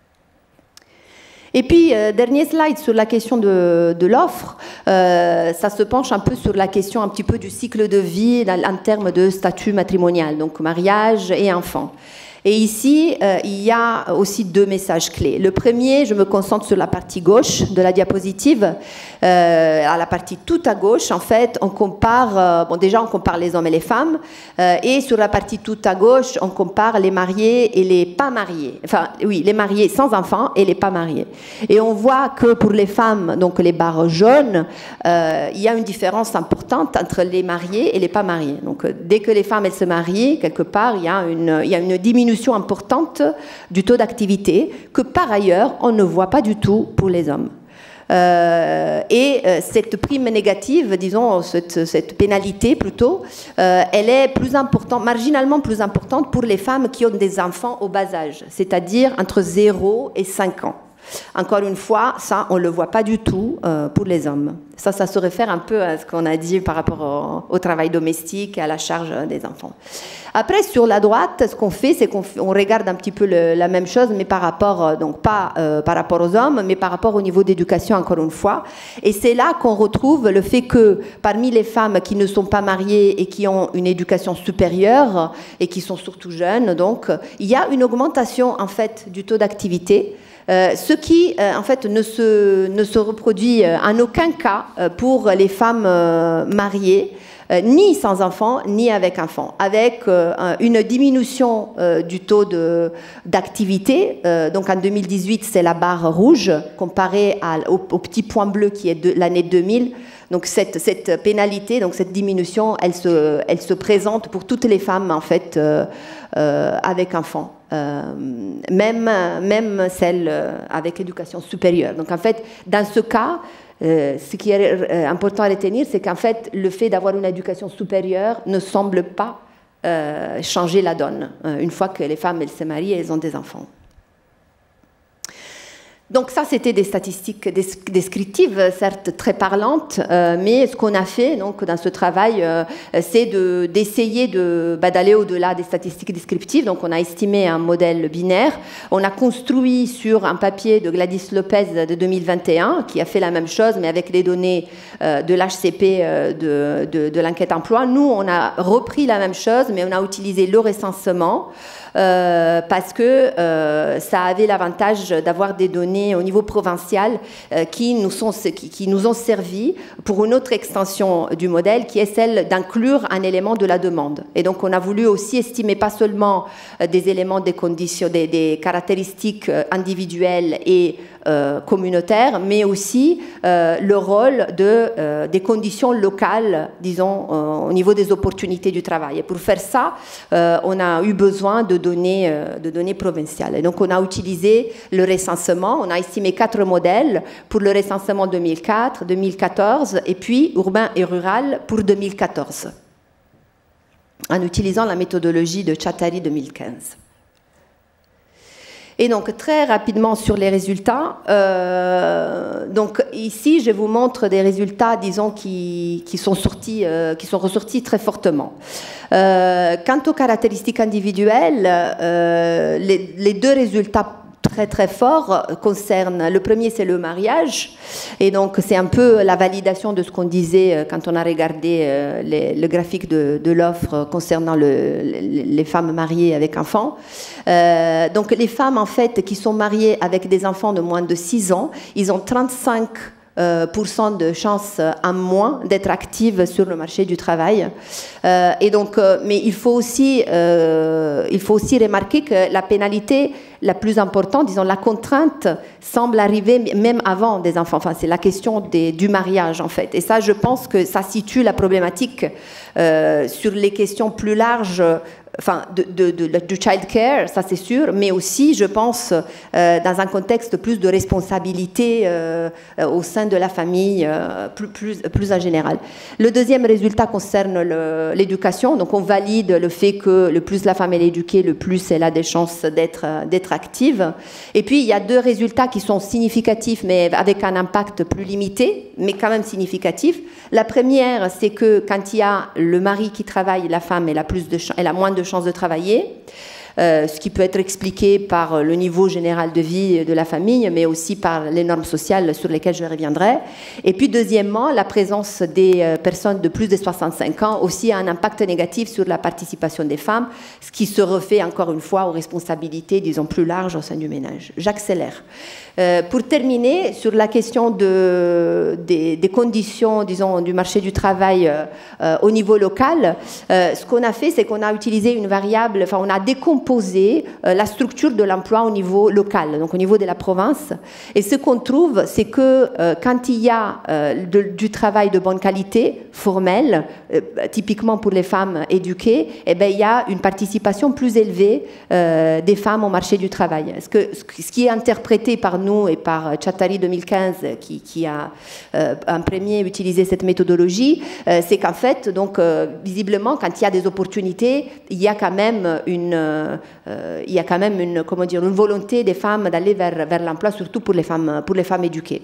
D: Et puis, euh, dernier slide sur la question de, de l'offre, euh, ça se penche un peu sur la question un petit peu du cycle de vie en termes de statut matrimonial, donc mariage et enfant. Et ici, euh, il y a aussi deux messages clés. Le premier, je me concentre sur la partie gauche de la diapositive. Euh, à la partie tout à gauche, en fait, on compare, euh, bon déjà on compare les hommes et les femmes, euh, et sur la partie tout à gauche, on compare les mariés et les pas mariés. Enfin, oui, les mariés sans enfants et les pas mariés. Et on voit que pour les femmes, donc les barres jaunes, euh, il y a une différence importante entre les mariés et les pas mariés. Donc, euh, dès que les femmes elles se marient, quelque part, il y a une, il y a une diminution importante du taux d'activité que par ailleurs on ne voit pas du tout pour les hommes. Euh, et euh, cette prime négative, disons cette, cette pénalité plutôt, euh, elle est plus importante, marginalement plus importante pour les femmes qui ont des enfants au bas âge, c'est-à-dire entre zéro et cinq ans. Encore une fois, ça, on ne le voit pas du tout euh, pour les hommes. Ça, ça se réfère un peu à ce qu'on a dit par rapport au, au travail domestique et à la charge des enfants. Après, sur la droite, ce qu'on fait, c'est qu'on on regarde un petit peu le, la même chose, mais par rapport, donc pas euh, par rapport aux hommes, mais par rapport au niveau d'éducation, encore une fois. Et c'est là qu'on retrouve le fait que parmi les femmes qui ne sont pas mariées et qui ont une éducation supérieure et qui sont surtout jeunes, donc, il y a une augmentation, en fait, du taux d'activité. Euh, ce qui, euh, en fait, ne se, ne se reproduit euh, en aucun cas euh, pour les femmes euh, mariées, euh, ni sans enfants, ni avec enfants, avec euh, une diminution euh, du taux d'activité. Euh, donc en deux mille dix-huit, c'est la barre rouge, comparée à, au, au petit point bleu qui est de l'année deux mille. Donc cette, cette pénalité, donc cette diminution, elle se, elle se présente pour toutes les femmes, en fait, euh, euh, avec enfants. Euh, même, même celles avec l'éducation supérieure. Donc en fait, dans ce cas, euh, ce qui est euh, important à retenir, c'est qu'en fait, le fait d'avoir une éducation supérieure ne semble pas euh, changer la donne. Euh, une fois que les femmes, elles se marient, elles ont des enfants. Donc ça, c'était des statistiques descriptives, certes très parlantes, euh, mais ce qu'on a fait donc, dans ce travail, euh, c'est de, d'essayer de, bah, d'aller au-delà des statistiques descriptives. Donc on a estimé un modèle binaire. On a construit sur un papier de Gladys Lopez de deux mille vingt et un, qui a fait la même chose, mais avec les données euh, de l'H C P euh, de, de, de l'enquête emploi. Nous, on a repris la même chose, mais on a utilisé le recensement. Euh, parce que euh, ça avait l'avantage d'avoir des données au niveau provincial euh, qui, nous sont, qui, qui nous ont servi pour une autre extension du modèle qui est celle d'inclure un élément de la demande. Et donc on a voulu aussi estimer pas seulement euh, des éléments, des conditions, des, des caractéristiques euh, individuelles et euh, communautaires, mais aussi euh, le rôle de, euh, des conditions locales, disons, euh, au niveau des opportunités du travail. Et pour faire ça, euh, on a eu besoin de données, euh, de données provinciales. Et donc on a utilisé le recensement, on a estimé quatre modèles pour le recensement deux mille quatre, deux mille quatorze et puis urbain et rural pour deux mille quatorze, en utilisant la méthodologie de Chattari deux mille quinze. Et donc, très rapidement sur les résultats. Euh, donc, ici, je vous montre des résultats, disons, qui, qui, sont, sortis, euh, qui sont ressortis très fortement. Euh, quant aux caractéristiques individuelles, euh, les, les deux résultats très très fort concerne, le premier c'est le mariage, et donc c'est un peu la validation de ce qu'on disait quand on a regardé les, le graphique de, de l'offre concernant le, les femmes mariées avec enfants. Euh, donc les femmes en fait qui sont mariées avec des enfants de moins de six ans, ils ont trente-cinq Euh, pour cent de chances en moins d'être actives sur le marché du travail. Euh, et donc, euh, mais il faut aussi, euh, il faut aussi remarquer que la pénalité la plus importante, disons la contrainte, semble arriver même avant des enfants. Enfin, c'est la question des, du mariage en fait. Et ça, je pense que ça situe la problématique euh, sur les questions plus larges. enfin, de, de, de, du child care, ça c'est sûr, mais aussi, je pense, euh, dans un contexte plus de responsabilité euh, au sein de la famille, euh, plus, plus, plus en général. Le deuxième résultat concerne l'éducation. Donc, on valide le fait que le plus la femme est éduquée, le plus elle a des chances d'être d'être active. Et puis, il y a deux résultats qui sont significatifs, mais avec un impact plus limité, mais quand même significatif. La première, c'est que quand il y a le mari qui travaille, la femme elle a, plus de, elle a moins de chances de travailler. Euh, ce qui peut être expliqué par le niveau général de vie de la famille, mais aussi par les normes sociales sur lesquelles je reviendrai. Et puis, deuxièmement, la présence des personnes de plus de soixante-cinq ans aussi a un impact négatif sur la participation des femmes, ce qui se refait encore une fois aux responsabilités, disons, plus larges au sein du ménage. J'accélère. Euh, pour terminer, sur la question de, des, des conditions, disons, du marché du travail euh, au niveau local, euh, ce qu'on a fait, c'est qu'on a utilisé une variable, enfin, on a décomposé euh, la structure de l'emploi au niveau local, donc au niveau de la province. Et ce qu'on trouve, c'est que euh, quand il y a euh, de, du travail de bonne qualité, formel, euh, typiquement pour les femmes éduquées, eh bien, il y a une participation plus élevée euh, des femmes au marché du travail. Ce, que, ce qui est interprété par nous et par Chattari deux mille quinze qui, qui a euh, en premier utilisé cette méthodologie, euh, c'est qu'en fait, donc, euh, visiblement, quand il y a des opportunités, il y a quand même une, euh, il y a quand même une, comment dire, une volonté des femmes d'aller vers, vers l'emploi, surtout pour les femmes, pour les femmes éduquées.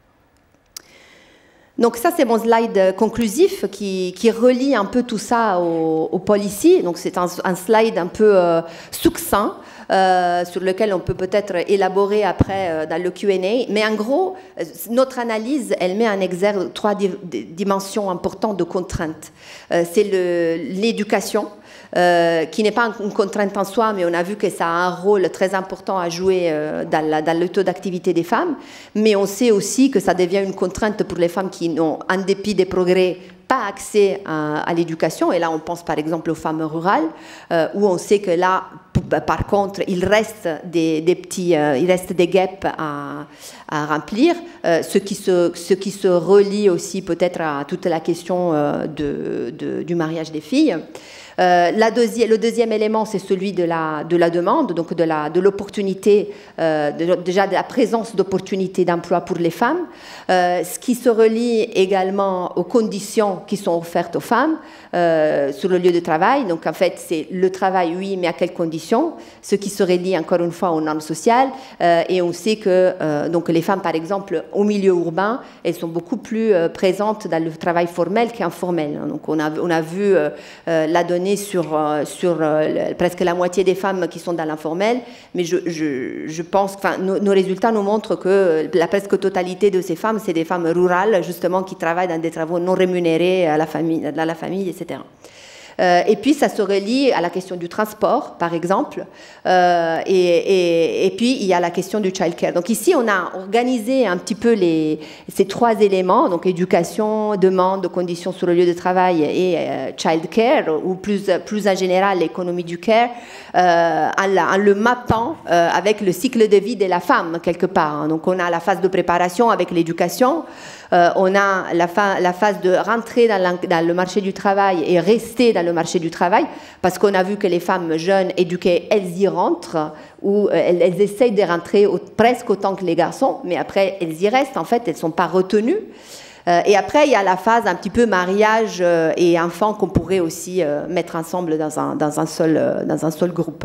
D: Donc ça, c'est mon slide conclusif qui, qui relie un peu tout ça au, au policy. Donc c'est un, un slide un peu euh, succinct, Euh, sur lequel on peut peut-être élaborer après euh, dans le Q and A. Mais en gros, notre analyse, elle met en exergue trois di dimensions importantes de contraintes. Euh, c'est l'éducation, euh, qui n'est pas une contrainte en soi, mais on a vu que ça a un rôle très important à jouer euh, dans, la, dans le taux d'activité des femmes. Mais on sait aussi que ça devient une contrainte pour les femmes qui n'ont, en dépit des progrès, pas accès à, à l'éducation. Et là, on pense par exemple aux femmes rurales, euh, où on sait que là, par contre, il reste des, des petits, euh, il reste des gaps à, à remplir, euh, ce, qui se, ce qui se relie aussi peut-être à toute la question euh, de, de, du mariage des filles. Euh, la deuxi le deuxième élément, c'est celui de la, de la demande, donc de l'opportunité, euh, de, déjà de la présence d'opportunités d'emploi pour les femmes, euh, ce qui se relie également aux conditions qui sont offertes aux femmes euh, sur le lieu de travail. Donc en fait, c'est le travail, oui, mais à quelles conditions, ce qui se relie encore une fois aux normes sociales. Euh, et on sait que euh, donc les femmes, par exemple, au milieu urbain, elles sont beaucoup plus euh, présentes dans le travail formel qu'informel. Donc on a, on a vu euh, euh, la donnée sur, euh, sur euh, presque la moitié des femmes qui sont dans l'informel, mais je, je, je pense que nos, nos résultats nous montrent que la presque totalité de ces femmes, c'est des femmes rurales, justement, qui travaillent dans des travaux non rémunérés à la famille, dans la famille, et cetera. Euh, et puis, ça se relie à la question du transport, par exemple. Euh, et, et, et puis, il y a la question du child care. Donc ici, on a organisé un petit peu les, ces trois éléments, donc éducation, demande, conditions sur le lieu de travail et euh, child care, ou plus, plus en général, l'économie du care, euh, en, la, en le mappant euh, avec le cycle de vie de la femme, quelque part. Donc on a la phase de préparation avec l'éducation. Euh, on a la, fa la phase de rentrer dans, la, dans le marché du travail et rester dans le marché du travail, parce qu'on a vu que les femmes jeunes éduquées, elles y rentrent, ou euh, elles, elles essayent de rentrer au, presque autant que les garçons, mais après elles y restent, en fait, elles ne sont pas retenues. Euh, et après, il y a la phase un petit peu mariage euh, et enfants qu'on pourrait aussi euh, mettre ensemble dans un, dans un, seul, euh, dans un seul groupe.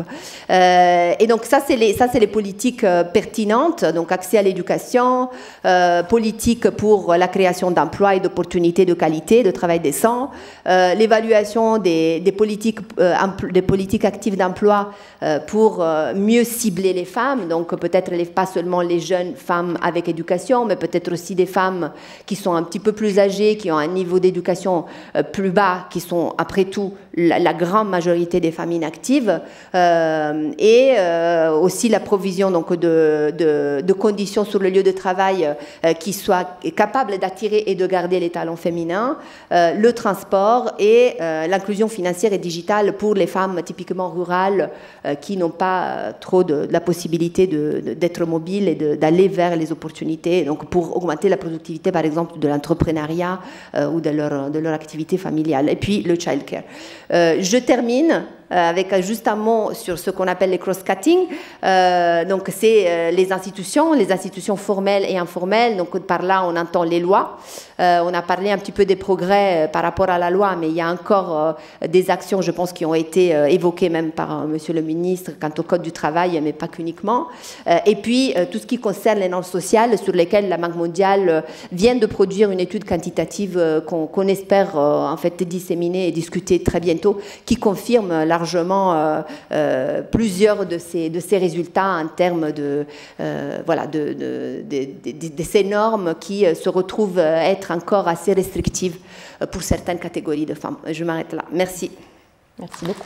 D: Euh, et donc ça, c'est les, ça, c'est les politiques euh, pertinentes, donc accès à l'éducation, euh, politique pour la création d'emplois et d'opportunités de qualité, de travail décent, euh, l'évaluation des, des, politiques, euh, des politiques actives d'emploi euh, pour euh, mieux cibler les femmes, donc peut-être pas seulement les jeunes femmes avec éducation, mais peut-être aussi des femmes qui sont un petit peu plus âgés, qui ont un niveau d'éducation euh, plus bas, qui sont après tout la, la grande majorité des familles inactives, euh, et euh, aussi la provision donc, de, de, de conditions sur le lieu de travail euh, qui soient capables d'attirer et de garder les talents féminins, euh, le transport et euh, l'inclusion financière et digitale pour les femmes typiquement rurales euh, qui n'ont pas euh, trop de, de la possibilité d'être mobiles et d'aller vers les opportunités, donc pour augmenter la productivité par exemple de l'entrepreneuriat euh, ou de leur, de leur activité familiale. Et puis le child care. Euh, je termine avec juste un mot sur ce qu'on appelle les cross-cutting. Euh, donc, c'est euh, les institutions, les institutions formelles et informelles. Donc, par là, on entend les lois. Euh, on a parlé un petit peu des progrès euh, par rapport à la loi, mais il y a encore euh, des actions, je pense, qui ont été euh, évoquées même par euh, Monsieur le ministre quant au Code du travail, mais pas qu'uniquement. Euh, et puis, euh, tout ce qui concerne les normes sociales sur lesquelles la Banque mondiale euh, vient de produire une étude quantitative euh, qu'on qu'on espère euh, en fait disséminer et discuter très bientôt, qui confirme largement euh, euh, plusieurs de ces, de ces résultats en termes de, euh, voilà, de, de, de, de, de ces normes qui euh, se retrouvent être encore assez restrictives pour certaines catégories de femmes. Je m'arrête là. Merci.
B: Merci beaucoup.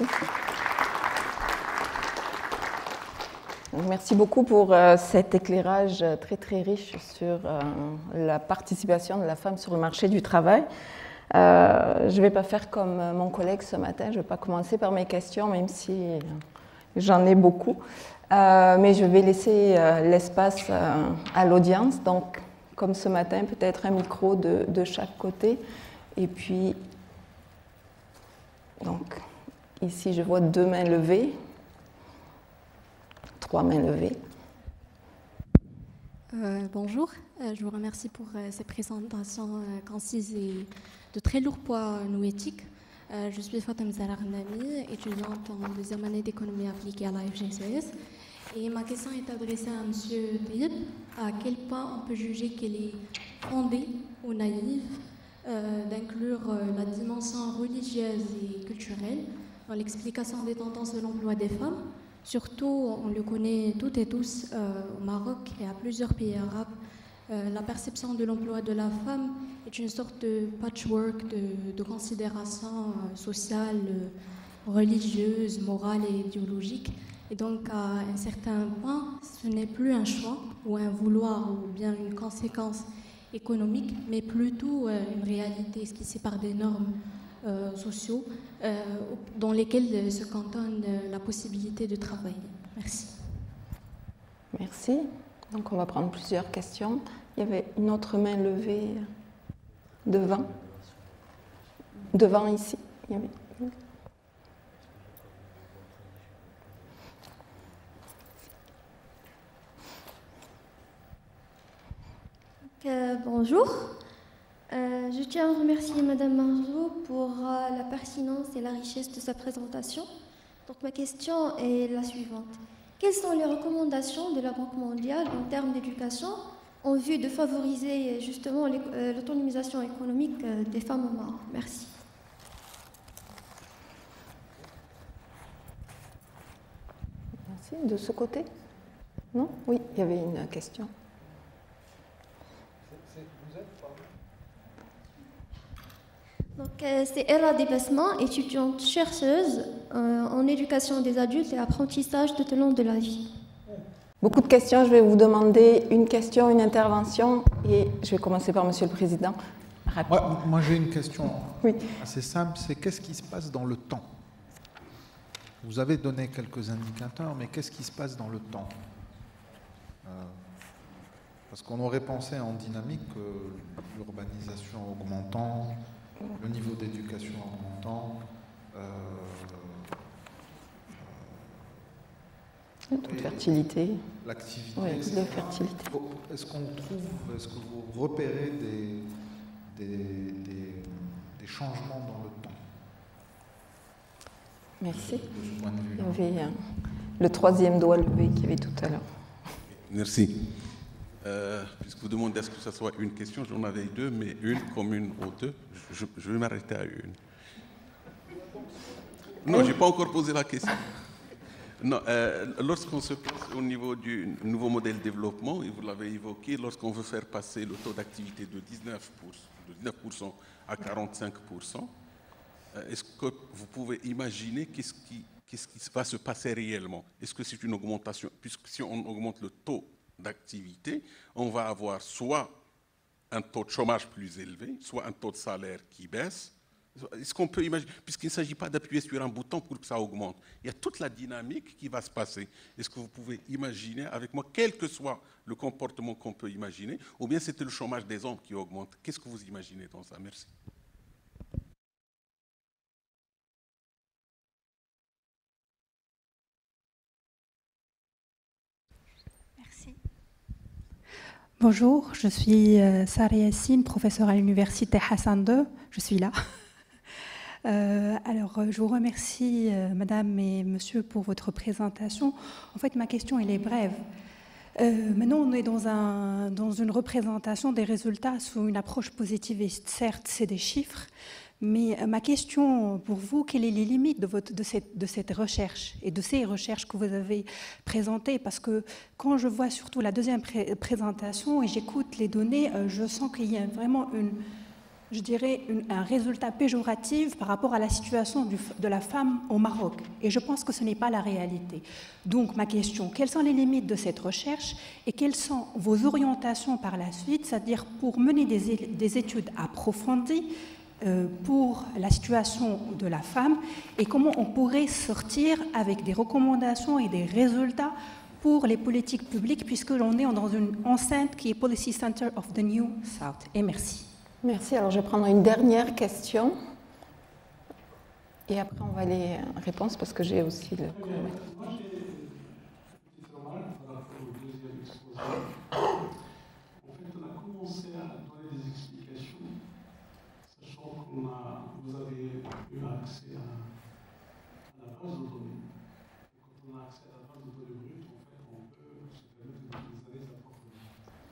B: Merci beaucoup pour euh, cet éclairage très très riche sur euh, la participation de la femme sur le marché du travail. Euh, je ne vais pas faire comme mon collègue ce matin, je ne vais pas commencer par mes questions, même si j'en ai beaucoup. Euh, mais je vais laisser euh, l'espace euh, à l'audience. Donc, comme ce matin, peut-être un micro de, de chaque côté. Et puis, donc, ici, je vois deux mains levées, trois mains levées.
E: Euh, bonjour, euh, je vous remercie pour euh, ces présentations euh, concises et de très lourd poids noétique. Euh, je suis Fatem Zararnami, étudiante en deuxième année d'économie appliquée à la F G C S. Et ma question est adressée à M. Taïeb. À quel point on peut juger qu'elle est fondée ou naïve euh, d'inclure euh, la dimension religieuse et culturelle dans l'explication des tendances de l'emploi des femmes? Surtout, on le connaît toutes et tous euh, au Maroc et à plusieurs pays arabes, euh, la perception de l'emploi de la femme est une sorte de patchwork de, de considérations euh, sociales, euh, religieuses, morales et idéologiques. Et donc, à un certain point, ce n'est plus un choix ou un vouloir ou bien une conséquence économique, mais plutôt euh, une réalité, ce qui sépare des normes euh, sociaux euh, dans lesquelles se cantonne euh, la possibilité de travailler. Merci.
B: Merci. Donc, on va prendre plusieurs questions. Il y avait une autre main levée devant. Devant ici. Il y avait...
F: Euh, bonjour. Euh, je tiens à remercier Madame Marzo pour euh, la pertinence et la richesse de sa présentation. Donc ma question est la suivante. Quelles sont les recommandations de la Banque mondiale en termes d'éducation en vue de favoriser justement euh, l'autonomisation économique euh, des femmes au Maroc? Merci.
B: Merci. De ce côté? Non? Oui, il y avait une question.
F: Donc, euh, c'est Ella Dépassement, étudiante chercheuse euh, en éducation des adultes et apprentissage tout au long de la vie.
B: Beaucoup de questions. Je vais vous demander une question, une intervention, et je vais commencer par Monsieur le Président.
G: Ouais, moi, j'ai une question
B: oui.
G: assez simple, c'est qu'est-ce qui se passe dans le temps? Vous avez donné quelques indicateurs, mais qu'est-ce qui se passe dans le temps? euh, Parce qu'on aurait pensé en dynamique que l'urbanisation augmentant, le niveau d'éducation augmentant, euh,
B: euh, toute fertilité,
G: l'activité.
B: Oui, la fertilité.
G: Est-ce qu'on trouve, est-ce que vous repérez des, des, des, des changements dans le temps?
B: Merci.
G: De ce point de vue.
B: Il y avait euh, le troisième doigt levé qu'il y avait tout à l'heure.
H: Merci. Euh, puisque vous demandez à ce que ce soit une question, j'en avais deux, mais une commune aux deux. Je, je vais m'arrêter à une. Non, je n'ai pas encore posé la question. Non, euh, lorsqu'on se place au niveau du nouveau modèle de développement, et vous l'avez évoqué, lorsqu'on veut faire passer le taux d'activité de dix-neuf pour cent à quarante-cinq pour cent, euh, est-ce que vous pouvez imaginer qu'est-ce qui, qu'est-ce qui va se passer réellement? Est-ce que c'est une augmentation? Puisque si on augmente le taux d'activité, on va avoir soit un taux de chômage plus élevé, soit un taux de salaire qui baisse. Est-ce qu'on peut imaginer, puisqu'il ne s'agit pas d'appuyer sur un bouton pour que ça augmente, il y a toute la dynamique qui va se passer. Est-ce que vous pouvez imaginer avec moi, quel que soit le comportement qu'on peut imaginer, ou bien c'était le chômage des hommes qui augmente? Qu'est-ce que vous imaginez dans ça? Merci.
I: Bonjour, je suis euh, Sarah Yassine, professeure à l'université Hassan deux. Je suis là. Euh, alors, je vous remercie, euh, Madame et Monsieur, pour votre présentation. En fait, ma question, elle est brève. Euh, maintenant, on est dans, un, dans une représentation des résultats sous une approche positiviste. Certes, c'est des chiffres, mais ma question pour vous, quelles sont les limites de, votre, de, cette, de cette recherche et de ces recherches que vous avez présentées? Parce que quand je vois surtout la deuxième pré présentation et j'écoute les données, euh, je sens qu'il y a vraiment une, je dirais, une, un résultat péjoratif par rapport à la situation du, de la femme au Maroc. Et je pense que ce n'est pas la réalité. Donc, ma question, quelles sont les limites de cette recherche et quelles sont vos orientations par la suite, c'est-à-dire pour mener des, des études approfondies euh, pour la situation de la femme et comment on pourrait sortir avec des recommandations et des résultats pour les politiques publiques, puisque l'on est dans une enceinte qui est Policy Center of the New South. Et merci.
B: Merci. Alors, je vais prendre une dernière question. Et après, on va aller répondre parce que j'ai aussi le chronomètre.
J: Moi, j'ai une petite remarque par rapport au deuxième exposé. En fait, on a commencé à donner des explications, sachant qu'on a, vous avez eu accès à, à la base de données. Et quand on a accès à la base de données brutes, en fait, on peut se permettre d'utiliser les approfondir.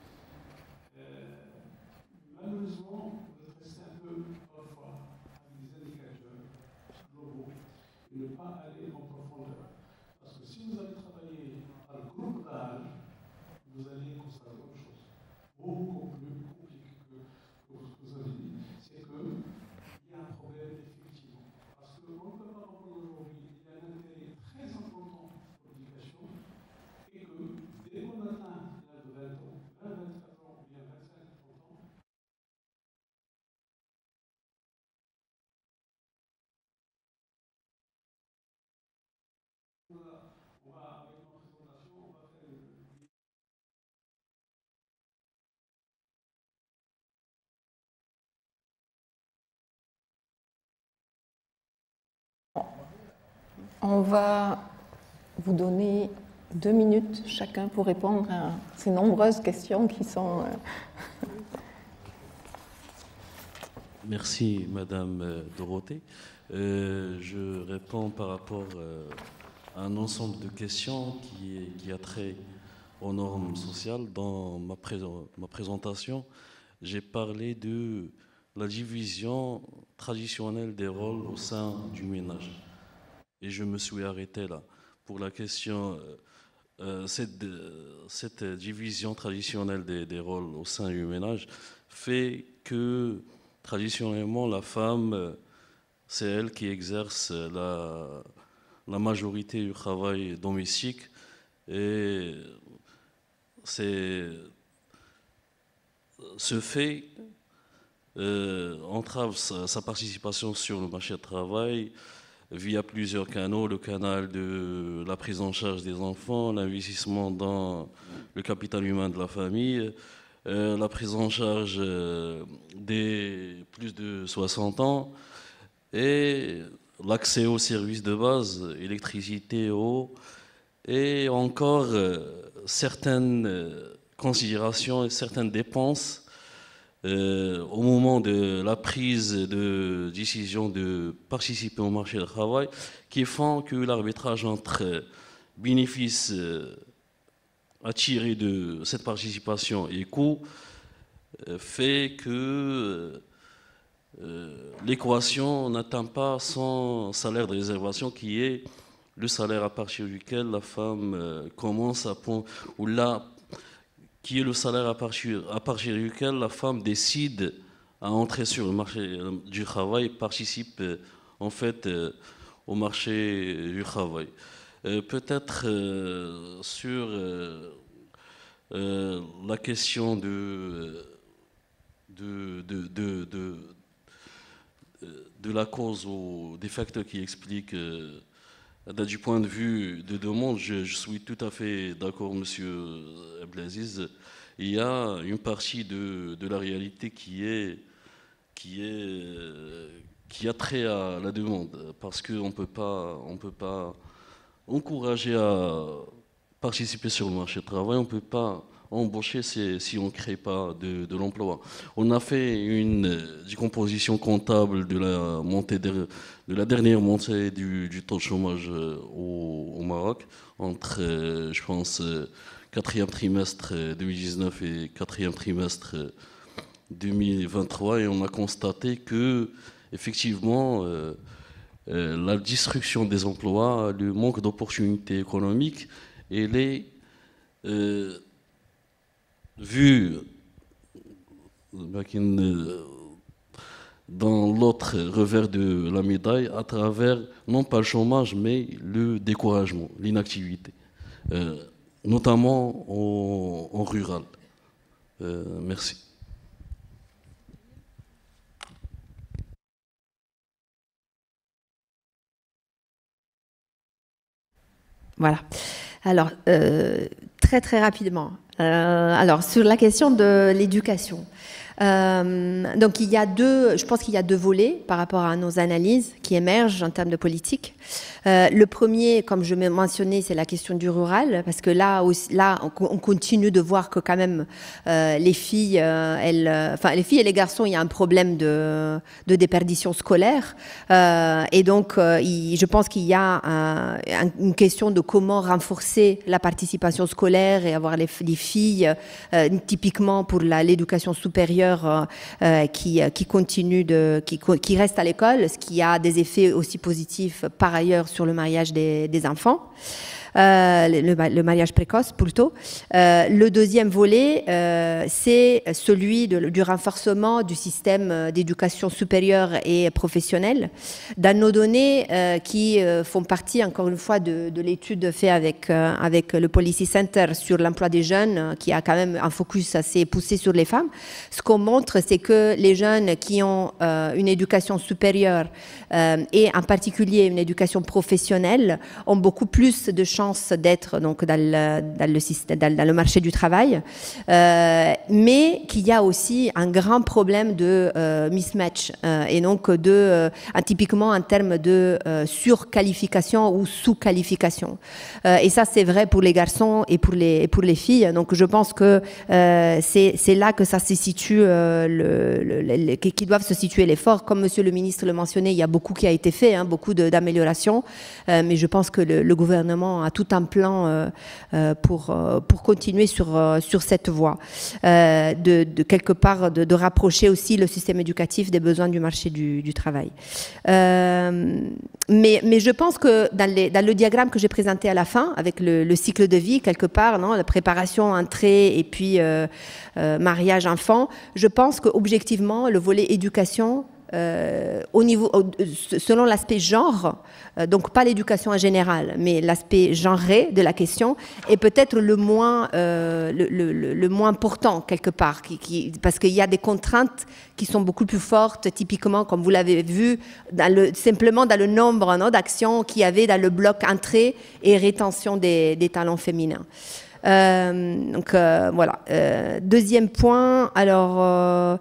J: Malheureusement, vous êtes resté un peu parfois avec des indicateurs globaux et ne pas aller en profondeur. Parce que si vous allez travailler par le groupe d'âge, vous allez constater autre chose. Beaucoup plus compliqué que ce que vous avez dit, c'est qu'il y a un problème effectivement. Parce qu'on ne peut pas comprendre aujourd'hui, il y a un intérêt très important pour l'éducation et que dès qu'on atteint l'âge de vingt ans, vingt, vingt-quatre ans, ou bien vingt-cinq, trente ans, on va, avec ma présentation, on va faire une...
B: On va vous donner deux minutes chacun pour répondre à ces nombreuses questions qui sont...
C: Merci, Madame Dorothée. Euh, je réponds par rapport euh, à un ensemble de questions qui, est, qui a trait aux normes sociales. Dans ma, pré ma présentation, j'ai parlé de la division traditionnelle des rôles au sein du ménage. Et je me suis arrêté là. Pour la question, euh, cette, cette division traditionnelle des, des rôles au sein du ménage fait que traditionnellement, la femme, c'est elle qui exerce la, la majorité du travail domestique et c'est ce fait euh, entrave sa, sa participation sur le marché du travail via plusieurs canaux, le canal de la prise en charge des enfants, l'investissement dans le capital humain de la famille, euh, la prise en charge euh, des plus de soixante ans et l'accès aux services de base, électricité, eau, et encore euh, certaines euh, considérations et certaines dépenses Euh, au moment de la prise de décision de participer au marché du travail, qui font que l'arbitrage entre bénéfices euh, à tirer de cette participation et coûts euh, fait que euh, l'équation n'atteint pas son salaire de réservation, qui est le salaire à partir duquel la femme euh, commence à pondre, ou là, qui est le salaire à partir, à partir duquel la femme décide à entrer sur le marché du travail et participe en fait au marché du travail. Euh, peut-être euh, sur euh, euh, la question de, de, de, de, de, de la cause ou des facteurs qui expliquent euh, du point de vue de demande, je, je suis tout à fait d'accord, Monsieur Abdelaziz. Il y a une partie de, de la réalité qui est, qui est, qui a trait à la demande, parce qu'on ne peut pas, on peut pas encourager à participer sur le marché du travail, on ne peut pas embaucher si, si on ne crée pas de, de l'emploi. On a fait une décomposition comptable de la, montée de, de la dernière montée du, du taux de chômage au, au Maroc, entre, je pense, quatrième trimestre deux mille dix-neuf et quatrième trimestre deux mille vingt-trois, et on a constaté que, effectivement, euh, euh, la destruction des emplois, le manque d'opportunités économiques, elle est euh, vue dans l'autre revers de la médaille à travers, non pas le chômage, mais le découragement, l'inactivité, euh, notamment en, en rural. Euh, merci.
D: Voilà. Alors, euh, très très rapidement. Euh, alors, sur la question de l'éducation. Euh, donc, il y a deux, je pense qu'il y a deux volets par rapport à nos analyses qui émergent en termes de politique. Euh, le premier, comme je l'ai mentionné, c'est la question du rural, parce que là, aussi, là, on continue de voir que quand même euh, les filles, euh, elles, enfin les filles et les garçons, il y a un problème de, de déperdition scolaire, euh, et donc euh, il, je pense qu'il y a un, une question de comment renforcer la participation scolaire et avoir les, les filles, euh, typiquement pour l'éducation supérieure, euh, qui, qui continue de, qui, qui reste à l'école, ce qui a des effets aussi positifs par ailleurs sur le mariage des, des enfants. Euh, le, le mariage précoce plutôt. Euh, le deuxième volet, euh, c'est celui de, du renforcement du système d'éducation supérieure et professionnelle. Dans nos données euh, qui euh, font partie, encore une fois, de, de l'étude faite avec, euh, avec le Policy Center sur l'emploi des jeunes, euh, qui a quand même un focus assez poussé sur les femmes, ce qu'on montre, c'est que les jeunes qui ont euh, une éducation supérieure euh, et en particulier une éducation professionnelle ont beaucoup plus de chances d'être donc dans le, dans le, système, dans, dans le marché du travail, euh, mais qu'il y a aussi un grand problème de euh, mismatch euh, et donc de euh, typiquement en termes de euh, surqualification ou sous-qualification. Euh, et ça, c'est vrai pour les garçons et pour les, et pour les filles. Donc, je pense que euh, c'est là que ça se situe, euh, le, le, le, qui doivent se situer l'effort. Comme Monsieur le ministre le mentionnait, il y a beaucoup qui a été fait, hein, beaucoup d'améliorations, euh, mais je pense que le, le gouvernement a tout un plan euh, euh, pour, euh, pour continuer sur, euh, sur cette voie, euh, de, de quelque part de, de rapprocher aussi le système éducatif des besoins du marché du, du travail. Euh, mais, mais je pense que dans, les, dans le diagramme que j'ai présenté à la fin, avec le, le cycle de vie, quelque part, non, la préparation, entrée et puis euh, euh, mariage, enfant, je pense qu'objectivement, le volet éducation, Euh, au niveau, selon l'aspect genre, euh, donc pas l'éducation en général, mais l'aspect genré de la question est peut-être le moins, euh, le, le, le moins important quelque part, qui, qui, parce qu'il y a des contraintes qui sont beaucoup plus fortes, typiquement, comme vous l'avez vu, dans le, simplement dans le nombre d'actions qu'il y avait dans le bloc entrée et rétention des, des talents féminins. Euh, donc euh, voilà. Euh, deuxième point, alors... Euh,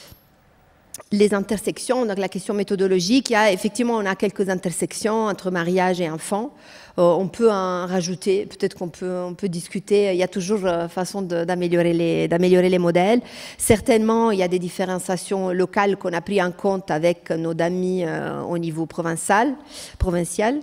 D: les intersections, donc la question méthodologique, il y a effectivement on a quelques intersections entre mariage et enfant. Euh, on peut en rajouter, peut-être qu'on peut, on peut discuter, il y a toujours euh, façon d'améliorer les, d'améliorer les modèles. Certainement, il y a des différenciations locales qu'on a pris en compte avec nos amis euh, au niveau provincial. provincial.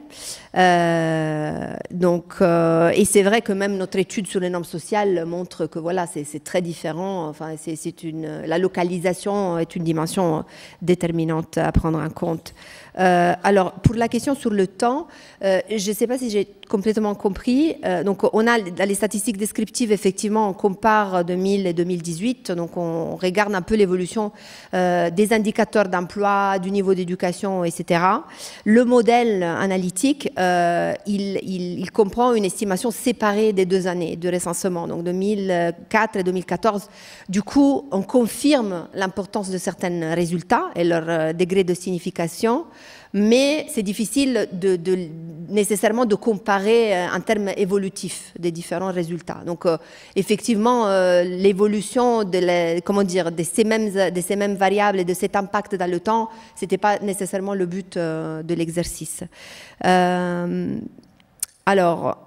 D: Euh, donc, euh, et c'est vrai que même notre étude sur les normes sociales montre que voilà, c'est très différent. Enfin, c'est une, la localisation est une dimension déterminante à prendre en compte. Euh, alors, pour la question sur le temps, euh, je ne sais pas si j'ai complètement compris. Euh, donc, on a dans les statistiques descriptives, effectivement, on compare deux mille et deux mille dix-huit. Donc, on regarde un peu l'évolution euh, des indicateurs d'emploi, du niveau d'éducation, et cetera. Le modèle analytique, euh, il, il, il comprend une estimation séparée des deux années de recensement, donc deux mille quatre et deux mille quatorze. Du coup, on confirme l'importance de certains résultats et leur euh, degré de signification. Mais c'est difficile de, de, nécessairement de comparer euh, en termes évolutifs des différents résultats. Donc, euh, effectivement, euh, l'évolution de, comment dire, de ces mêmes, de ces mêmes variables et de cet impact dans le temps, c'était pas nécessairement le but euh, de l'exercice. Euh, alors.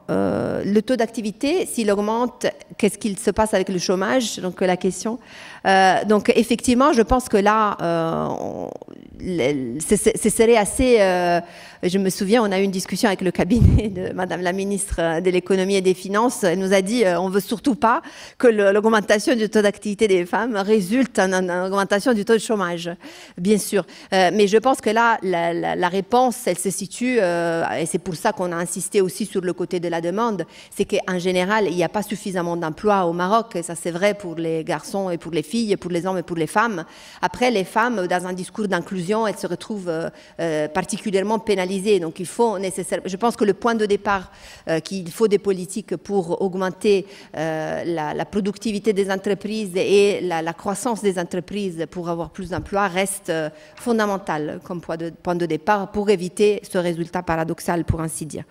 D: euh, le taux d'activité, s'il augmente, qu'est-ce qu'il se passe avec le chômage? Donc la question. Euh, donc effectivement, je pense que là, euh, on, ce, ce serait assez... Euh, je me souviens, on a eu une discussion avec le cabinet de Madame la ministre de l'économie et des finances. Elle nous a dit euh, on veut surtout pas que l'augmentation du taux d'activité des femmes résulte en une augmentation du taux de chômage, bien sûr. Euh, mais je pense que là, la, la, la réponse, elle se situe, euh, et c'est pour ça qu'on a insisté aussi sur le côté de la demande, c'est qu'en général, il n'y a pas suffisamment d'emplois au Maroc, et ça c'est vrai pour les garçons et pour les filles, pour les hommes et pour les femmes. Après, les femmes, dans un discours d'inclusion, elles se retrouvent euh, euh, particulièrement pénalisées. Donc il faut nécessairement, je pense que le point de départ, euh, qu'il faut des politiques pour augmenter euh, la, la productivité des entreprises et la, la croissance des entreprises pour avoir plus d'emplois reste euh, fondamental comme point de, point de départ pour éviter ce résultat paradoxal, pour ainsi dire.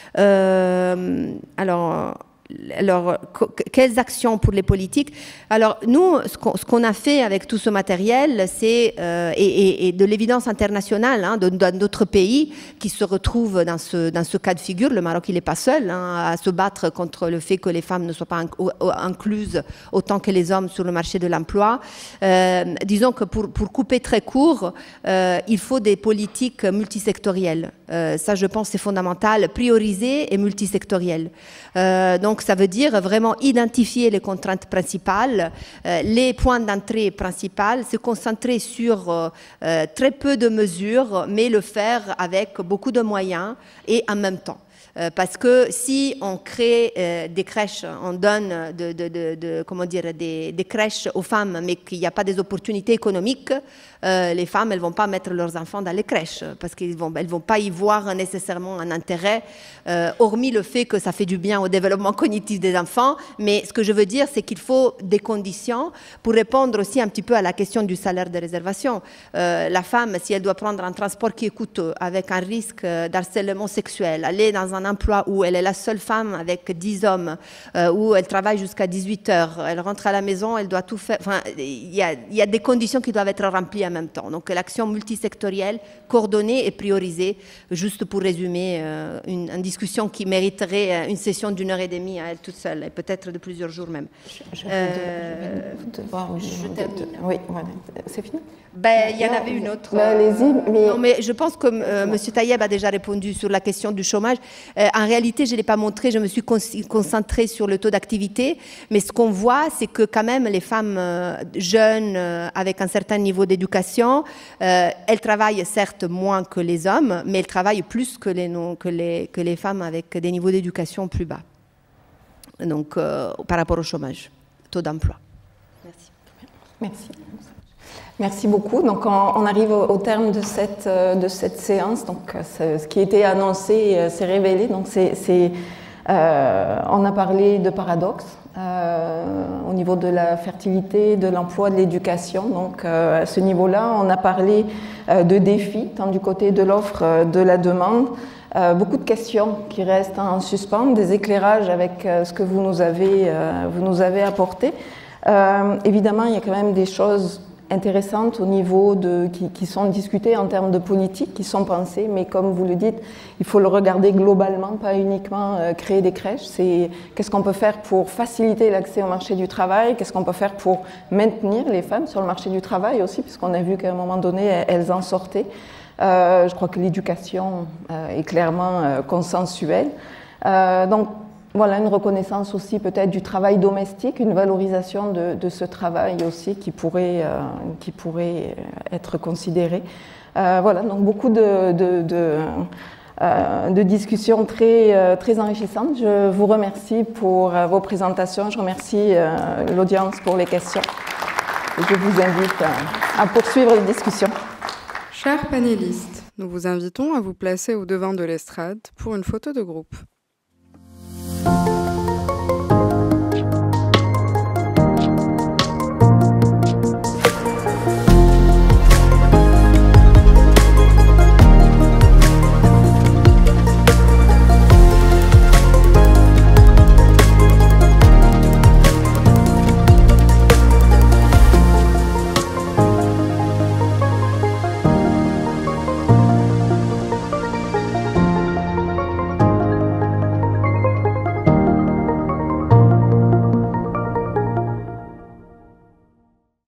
D: Euh, alors... Alors, quelles actions pour les politiques? Alors, nous, ce qu'on, ce qu'on a fait avec tout ce matériel, c'est, euh, et, et, et de l'évidence internationale, hein, dans d'autres pays qui se retrouvent dans ce, dans ce cas de figure. Le Maroc, il n'est pas seul hein, à se battre contre le fait que les femmes ne soient pas incluses autant que les hommes sur le marché de l'emploi. Euh, disons que pour, pour couper très court, euh, il faut des politiques multisectorielles. Euh, ça, je pense, c'est fondamental, priorisées et multisectorielles. Euh, donc, ça veut dire vraiment identifier les contraintes principales, euh, les points d'entrée principaux, se concentrer sur euh, euh, très peu de mesures, mais le faire avec beaucoup de moyens et en même temps. Euh, parce que si on crée euh, des crèches, on donne de, de, de, de, comment dire, des, des crèches aux femmes, mais qu'il n'y a pas des opportunités économiques, euh, les femmes, elles ne vont pas mettre leurs enfants dans les crèches, parce qu'elles ne vont, elles vont pas y voir nécessairement un intérêt, euh, hormis le fait que ça fait du bien au développement cognitif des enfants. Mais ce que je veux dire, c'est qu'il faut des conditions pour répondre aussi un petit peu à la question du salaire de réservation. Euh, la femme, si elle doit prendre un transport qui est coûteux, avec un risque d'harcèlement sexuel, aller dans un emploi où elle est la seule femme avec dix hommes, euh, où elle travaille jusqu'à dix-huit heures, elle rentre à la maison, elle doit tout faire. Enfin, il y a, il y a des conditions qui doivent être remplies en même temps. Donc l'action multisectorielle, coordonnée et priorisée, juste pour résumer, euh, une, une discussion qui mériterait une session d'une heure et demie à elle toute seule, et peut-être de plusieurs jours même.
B: Je, je,
D: euh,
B: de, de voir,
D: je, je termine.
B: Oui, voilà. C'est fini?
D: Ben, il y en avait une autre.
B: Ben, allez-y. Mais...
D: Non, mais je pense que euh, M. Tayeb a déjà répondu sur la question du chômage. Euh, en réalité, je ne l'ai pas montré, je me suis concentrée sur le taux d'activité. Mais ce qu'on voit, c'est que quand même, les femmes euh, jeunes, euh, avec un certain niveau d'éducation, euh, elles travaillent certes moins que les hommes, mais elles travaillent plus que les, non, que les, que les femmes avec des niveaux d'éducation plus bas. Donc, euh, par rapport au chômage, taux d'emploi. Merci.
B: Merci. Merci beaucoup. Donc, on, on arrive au, au terme de cette, de cette séance. Donc, ce qui était annoncé s'est révélé. Donc, c'est, c'est, euh, on a parlé de paradoxes euh, au niveau de la fertilité, de l'emploi, de l'éducation. Donc, euh, à ce niveau-là, on a parlé euh, de défis, tant du côté de l'offre, euh, de la demande. Euh, beaucoup de questions qui restent en suspens, des éclairages avec euh, ce que vous nous avez, euh, vous nous avez apporté. Euh, évidemment, il y a quand même des choses intéressantes au niveau de, qui, qui sont discutées en termes de politique, qui sont pensées, mais comme vous le dites, il faut le regarder globalement, pas uniquement euh, créer des crèches. C'est qu'est-ce qu'on peut faire pour faciliter l'accès au marché du travail, qu'est-ce qu'on peut faire pour maintenir les femmes sur le marché du travail aussi, puisqu'on a vu qu'à un moment donné, elles en sortaient. Euh, je crois que l'éducation euh, est clairement euh, consensuelle. Euh, donc, Voilà, une reconnaissance aussi peut-être du travail domestique, une valorisation de, de ce travail aussi qui pourrait, euh, qui pourrait être considéré. Euh, voilà, donc beaucoup de, de, de, euh, de discussions très, euh, très enrichissantes. Je vous remercie pour euh, vos présentations, je remercie euh, l'audience pour les questions. Et je vous invite à, à poursuivre les discussions.
K: Chers panélistes, nous vous invitons à vous placer au devant de l'estrade pour une photo de groupe.